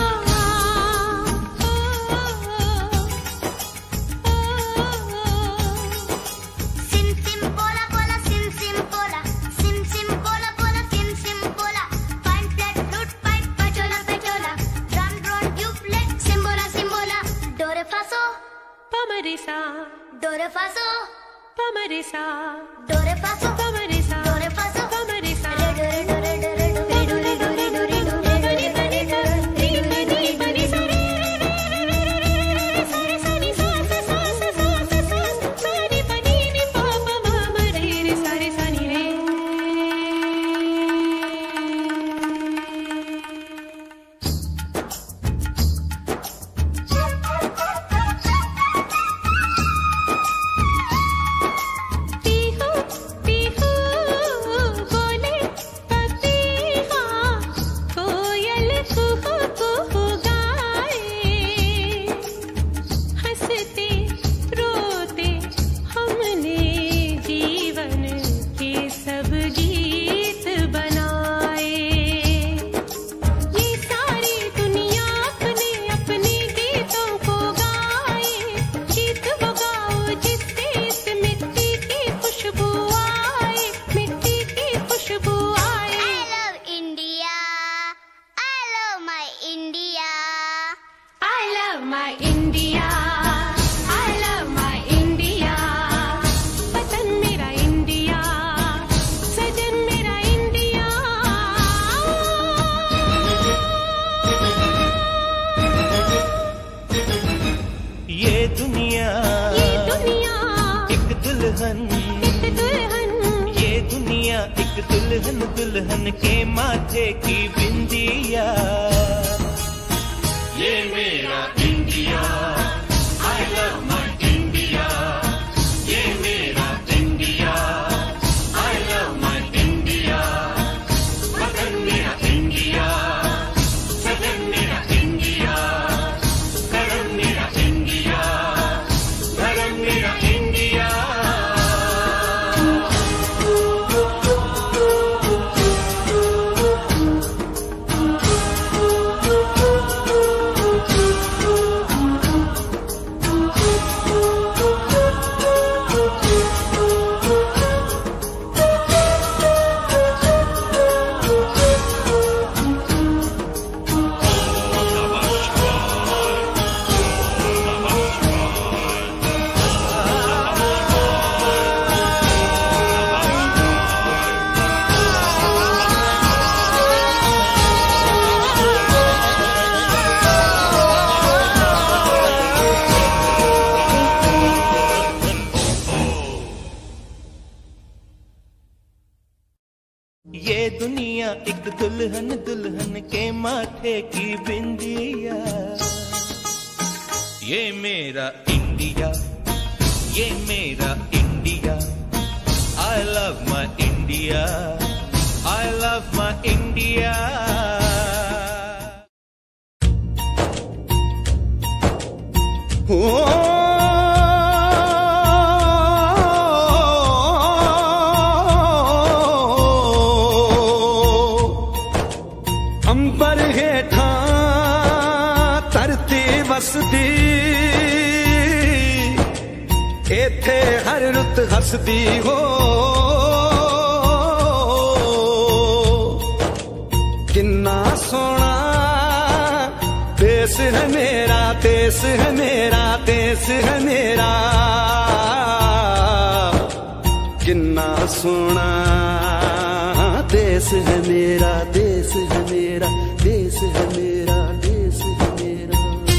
सिम सिम बोला बोला सिम सिम बोला, सिम सिम बोला बोला सिम सिम बोला। पाइन फ्लैट फ्लूट पाइप पचोला पचोला, ड्रम ड्रोन ट्यूबलेट सिम्बोला सिम्बोला। डोरे फासो
पमरिसा,
डोरे फासो
पमरिसा,
डोरे फासो
पमरिसा,
डोरे फासो
पमरिसा।
डोरे डोरे डोरे डोरे डोरे डोरे डोरे डोरे डोरे पनिसा री री री पनिसा री री री री री सनी सा सा सा सा सा सा सनी पनी नी पा पा मा मा रे रे सा रे सा नी रे। पीहू पीहू
दुनिया
ये दुनिया
एक दुल्हन,
एक दुल्हन,
ये दुनिया एक दुल्हन, दुल्हन के माथे की बिंदिया। ये मेरा India, I love my India, ये मेरा India, I love my India, वतन मेरा इंडिया, सदन मेरा इंडिया, करम मेरा इंडिया, धर्म मेरा इंडिया। ये दुनिया एक दुल्हन, दुल्हन के माथे की बिंदिया। ये मेरा इंडिया, ये मेरा India, I love my India, I love my India। ओ अंबर हेठा धरती वसदी, एथे हर रुत हसदी हो। किन्ना सोना देश है मेरा, देश है मेरा, देश है मेरा। किन्ना सोना देश है मेरा, देश है मेरा, देश है मेरा, देश है मेरा।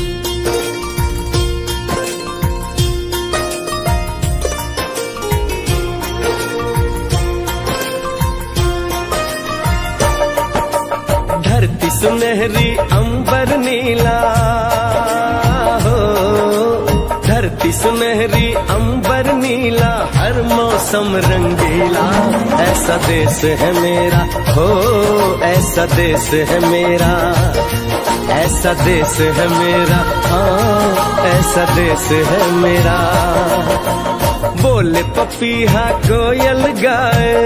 धरती सुनहरी अंबर नीला हो, धरती सुनहरी अंबर नीला, हर मौसम रंगीला। ऐसा देश है मेरा हो, ऐसा देश है मेरा, ऐसा देश है मेरा, हाँ ऐसा देश है मेरा। बोले पपीहा कोयल गाए,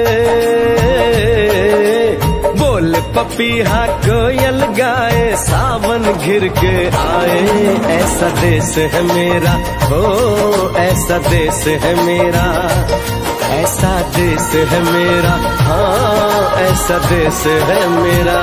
बोले पपीहा कोयल गाए, सावन घिर के आए। ऐसा देश है मेरा हो, ऐसा देश है मेरा, ऐसा देश है मेरा, हाँ ऐसा देश है मेरा।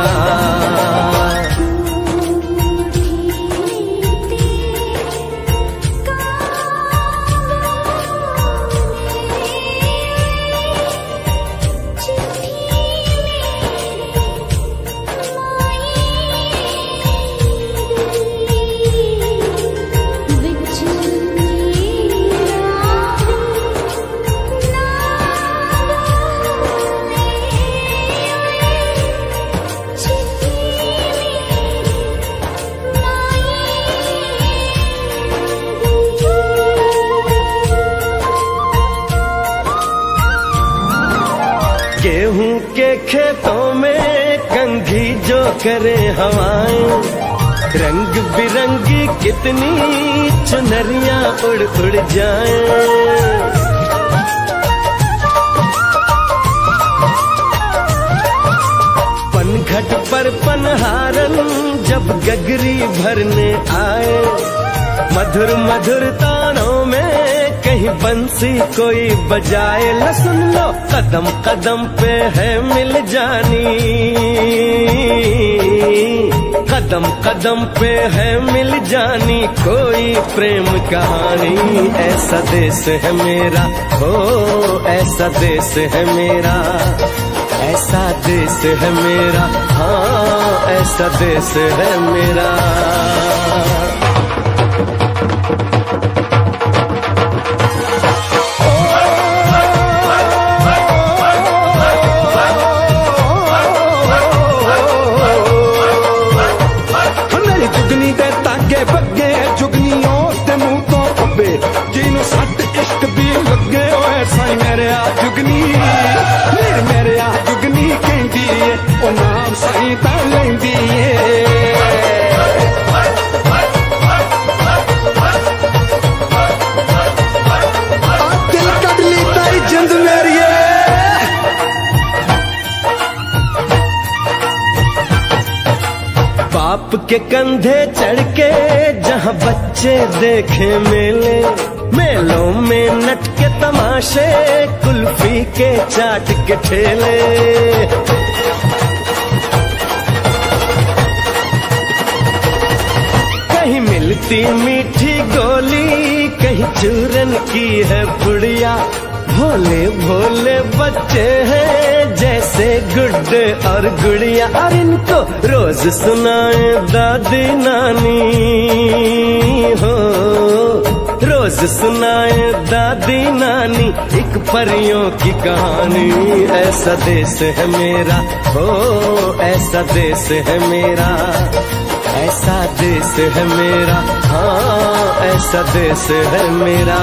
गेहूं के खेतों में कंघी जो करे हवाएं, रंग बिरंगी कितनी चुनरियां उड़ उड़ जाएं। पनघट पर पनहारन जब गगरी भरने आए, मधुर मधुर तानों में कहीं बंसी कोई बजाए। ल सुन लो कदम कदम पे है मिल जानी, कदम कदम पे है मिल जानी कोई प्रेम कहानी। ऐसा देश है मेरा हो, ऐसा देश है मेरा, ऐसा देश है मेरा, हाँ ऐसा देश है मेरा। सट इश्क दी लगे होए साई मेरे आ जुगनी मेरे मेरे आ जुगनी कहंदी ए ओ नाम साई तां लैंदी ए बाप के कंधे चढ़ के जहाँ बच्चे देखे मेले मेलों में नट के तमाशे कुल्फी के चाट के ठेले कहीं मिलती मीठी गोली कहीं चूरन की है पुड़िया भोले भोले बच्चे हैं जैसे गुड्डे और गुड़िया और इनको रोज सुनाए दादी नानी हो रोज सुनाए दादी नानी एक परियों की कहानी ऐसा देश है मेरा हो ऐसा देश है मेरा ऐसा देश है मेरा हाँ ऐसा देश है मेरा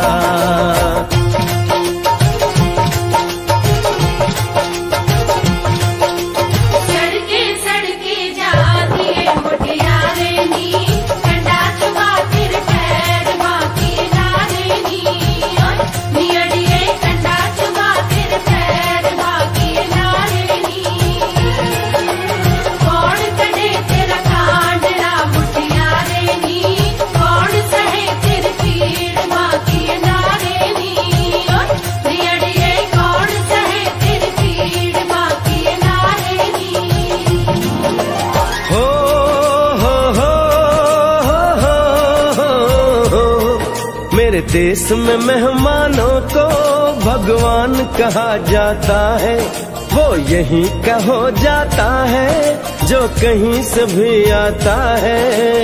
देश में मेहमानों को भगवान कहा जाता है वो यहीं का हो जाता है जो कहीं से भी आता है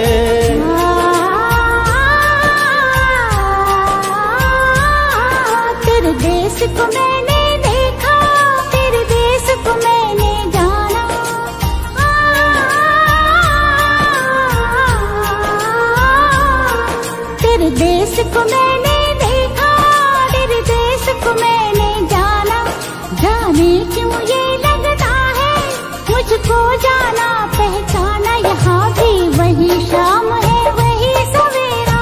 तेरे देश को मैंने देखा तेरे देश को मैंने जाना तेरे देश को मैंने मैंने जाना जाने क्यों ये लगता है मुझको जाना पहचाना यहाँ भी वही शाम है वही सवेरा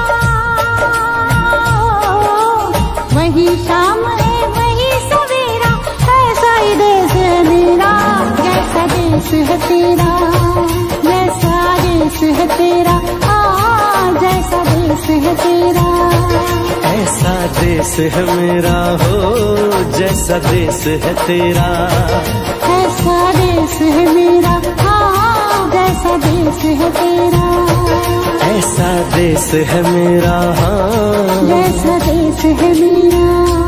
वही शाम है वही सवेरा ऐसा ही देश है मेरा जैसा देश है तेरा जैसा देश है तेरा आ जैसा देश है तेरा
ऐसा देश है मेरा हो जैसा देश है तेरा
ऐसा देश है मेरा हाँ जैसा देश है तेरा
ऐसा देश है मेरा हाँ
जैसा देश है मेरा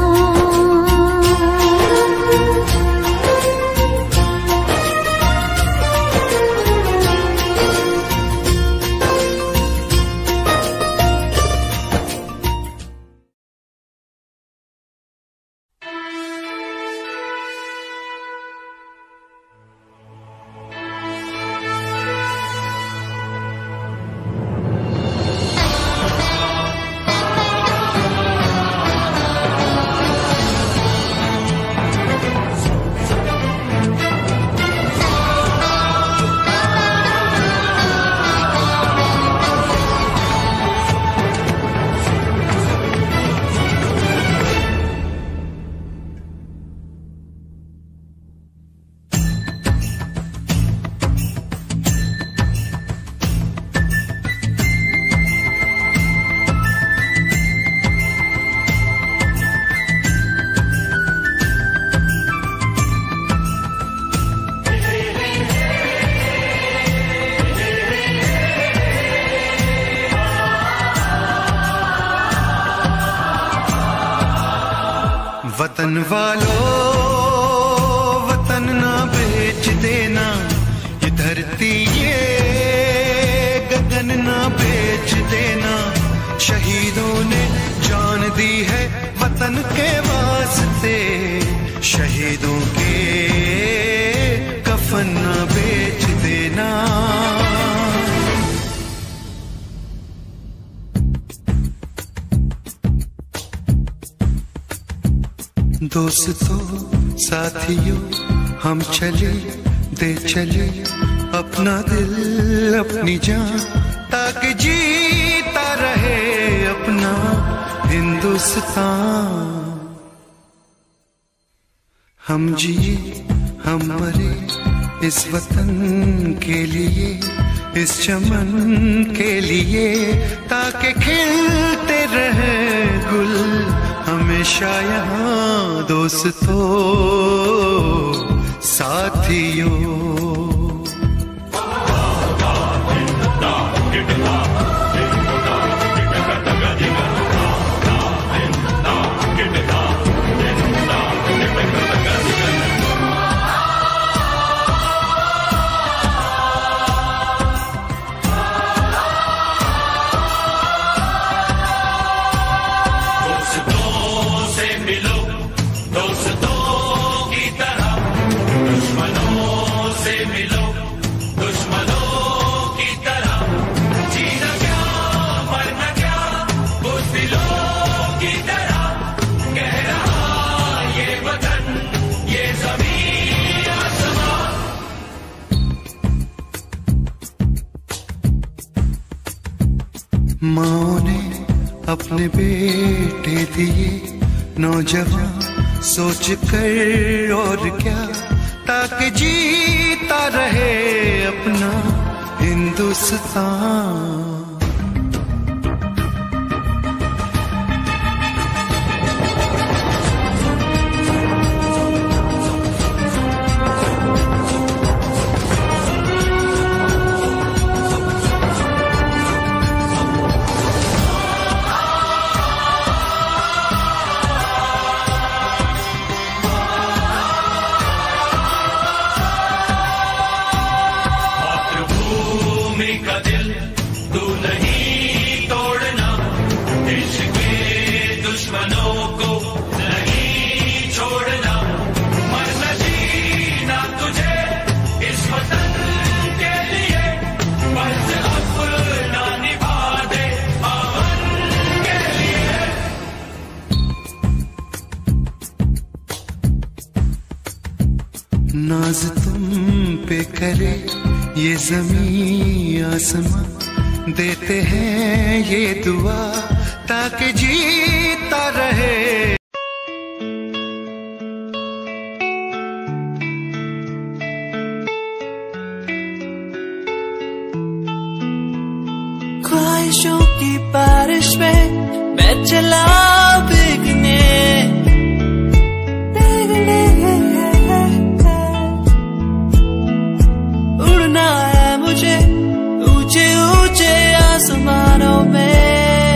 वतन वालों वतन ना बेच देना ये धरती ये गगन ना बेच देना शहीदों ने जान दी है वतन के वास्ते शहीदों के कफन ना बेच देना दोस्तों साथियों हम चले दे चले अपना दिल अपनी जान, ताकि जीता रहे अपना हिंदुस्तान। हम जिए हम मरे इस वतन के लिए, इस चमन के लिए, ताकि खिलते रहे गुल हमेशा यहाँ। दोस्तों साथियों माँ ने अपने बेटे दिए नौजवान सोच कर और क्या, ताकि जीता रहे अपना हिंदुस्तान। नाज तुम पे करे ये ज़मीं आसमां, देते हैं ये दुआ ताकि जीता रहे।
ख्वाहिशों की बारिश में मैं चला भीगने, उड़ना है मुझे ऊंचे ऊंचे आसमानों में।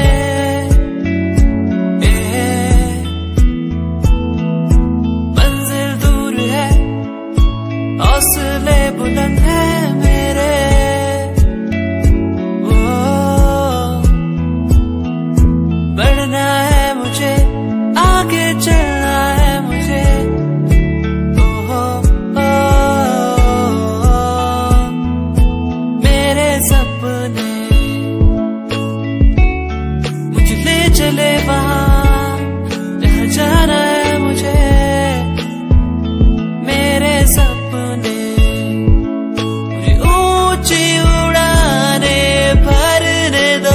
मंजिल दूर है हौसले बुलंद है मेरे, बढ़ना है मुझे आगे चलना है मुझे। ओ, ओ, ओ, मेरे सपने मुझे ले चले वहाँ जहाँ जाना है मुझे। मेरे सपने मुझे ऊंची उड़ाने भरने दो।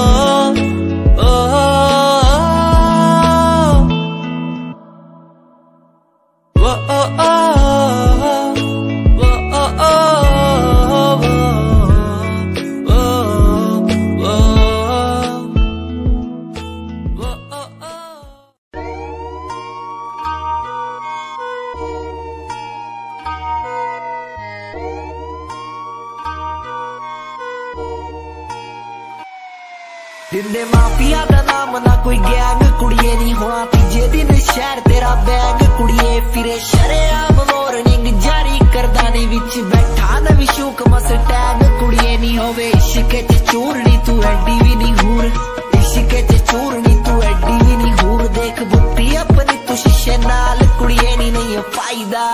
जिंदे माफिया दा नाम ना कोई गैंग कुड़िए नहीं होना तीजे दिन शहर तेरा बैग कुड़िए फिरे शरेआम वार्निंग जारी करदा नहीं विच बैठा नवी शूक मस टैग कुड़िए नहीं होवे इश्क च चूरनी तू एडी भी नहीं हूर इश्क च चूरनी तू एडी भी नहीं हूर देख बुत्ती अपनी तू शीशे नाल कुड़िए नहीं नहीं फायदा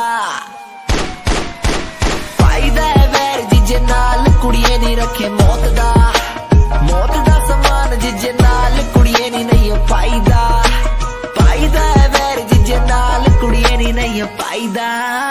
फायदा है वैर जिजे नाल कुड़िए नहीं रखे मौत दा मौत दा समान जिजे नाल कुड़िए नहीं नहीं फायदा फायदा है वैर जिजे नाल
नहीं फायदा।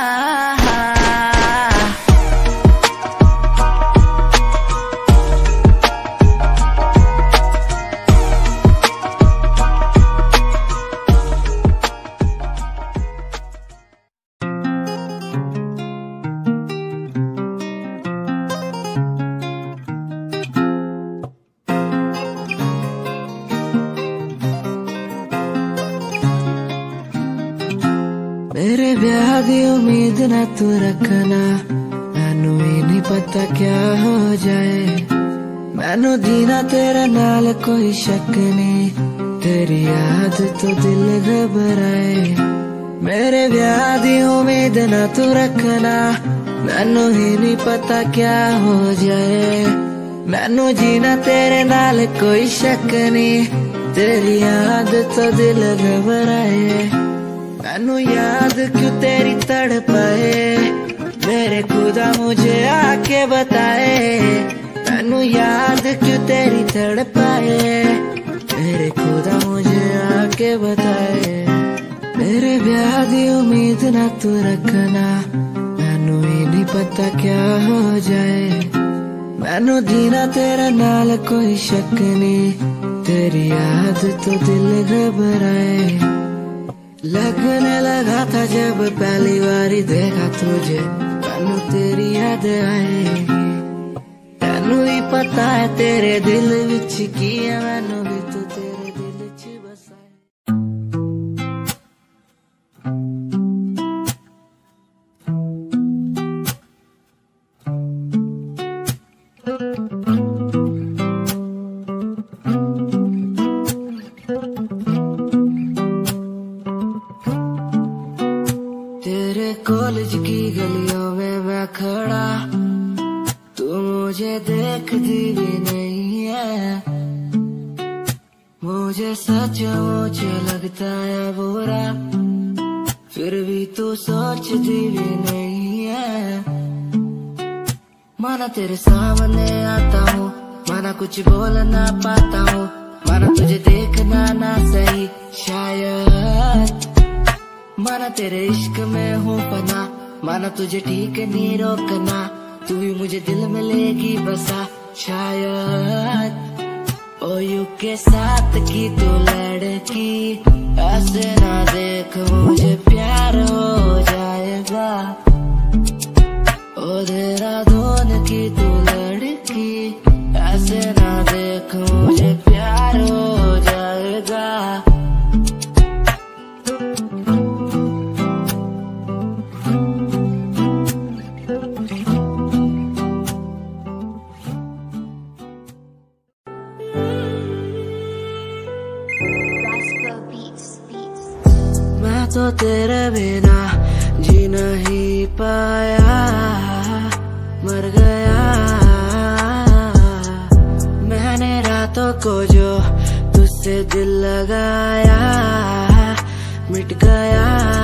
मेरे ब्याह दी उम्मीद ना तू रखना, मैनू ही नहीं पता क्या हो जाए। मैनू जीना तेरे नाल कोई शक नहीं, तेरी याद तो दिल घबराए। मेरे ब्याह दी उम्मीद ना तू रखना, मैनू ही नहीं पता क्या हो जाए। मैनू जीना तेरे नाल कोई शक नहीं, तेरी याद तो दिल घबराए। मैनू याद क्यों तेरी तड़पाए, मेरे खुदा मुझे आके बताए। मैनू याद क्यों तेरी तड़पाए, मेरे खुदा मुझे आके बताए। मेरे ब्याह दी उम्मीद ना तू रखना, मैनू ही नहीं पता क्या हो जाए। मैनू जीना तेरे नाल कोई शक नहीं, तेरी याद तो दिल घबराए। लगने लगा था जब पहली बारी देखा तुझे, मैनू तेरी याद आएगी। मैनू ही पता है तेरे दिल विच की है, मैनू भी तू तेरे दिल च बसाए। कॉलेज की गलियों में मैं खड़ा, तू मुझे देखती भी नहीं है। मुझे सचमुच लगता है बुरा, फिर भी तू सोचती भी नहीं है। माना तेरे सामने आता हूँ, माना कुछ बोल ना पाता हूँ, माना तुझे देखना ना सही शायद। माना तेरे इश्क में हूँ पना, माना तुझे ठीक नहीं रोकना, तू भी मुझे दिल में लेगी बसा शायद। ओ यू के साथ की तू लड़की, ऐसे ना देख मुझे प्यार हो जाएगा। ओ देहरादून की तू लड़की, ऐसे ना देख मुझे प्यार हो जाएगा। तो तेरे बिना जी नहीं पाया, मर गया मैंने रातों को जो तुझसे दिल लगाया, मिट गया।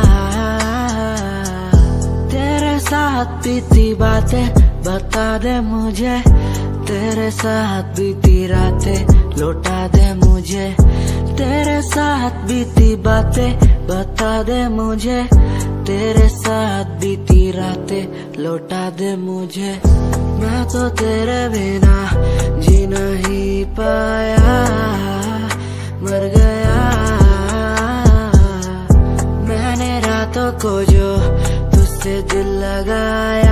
तेरे साथ बीती बातें बता दे मुझे, तेरे साथ बीती रातें लौटा दे मुझे। तेरे साथ बीती बातें बता दे मुझे, तेरे साथ बीती रातें लौटा दे मुझे। मैं तो तेरे बिना जी नहीं पाया, मर गया मैंने रातों को जो तुझसे दिल लगाया,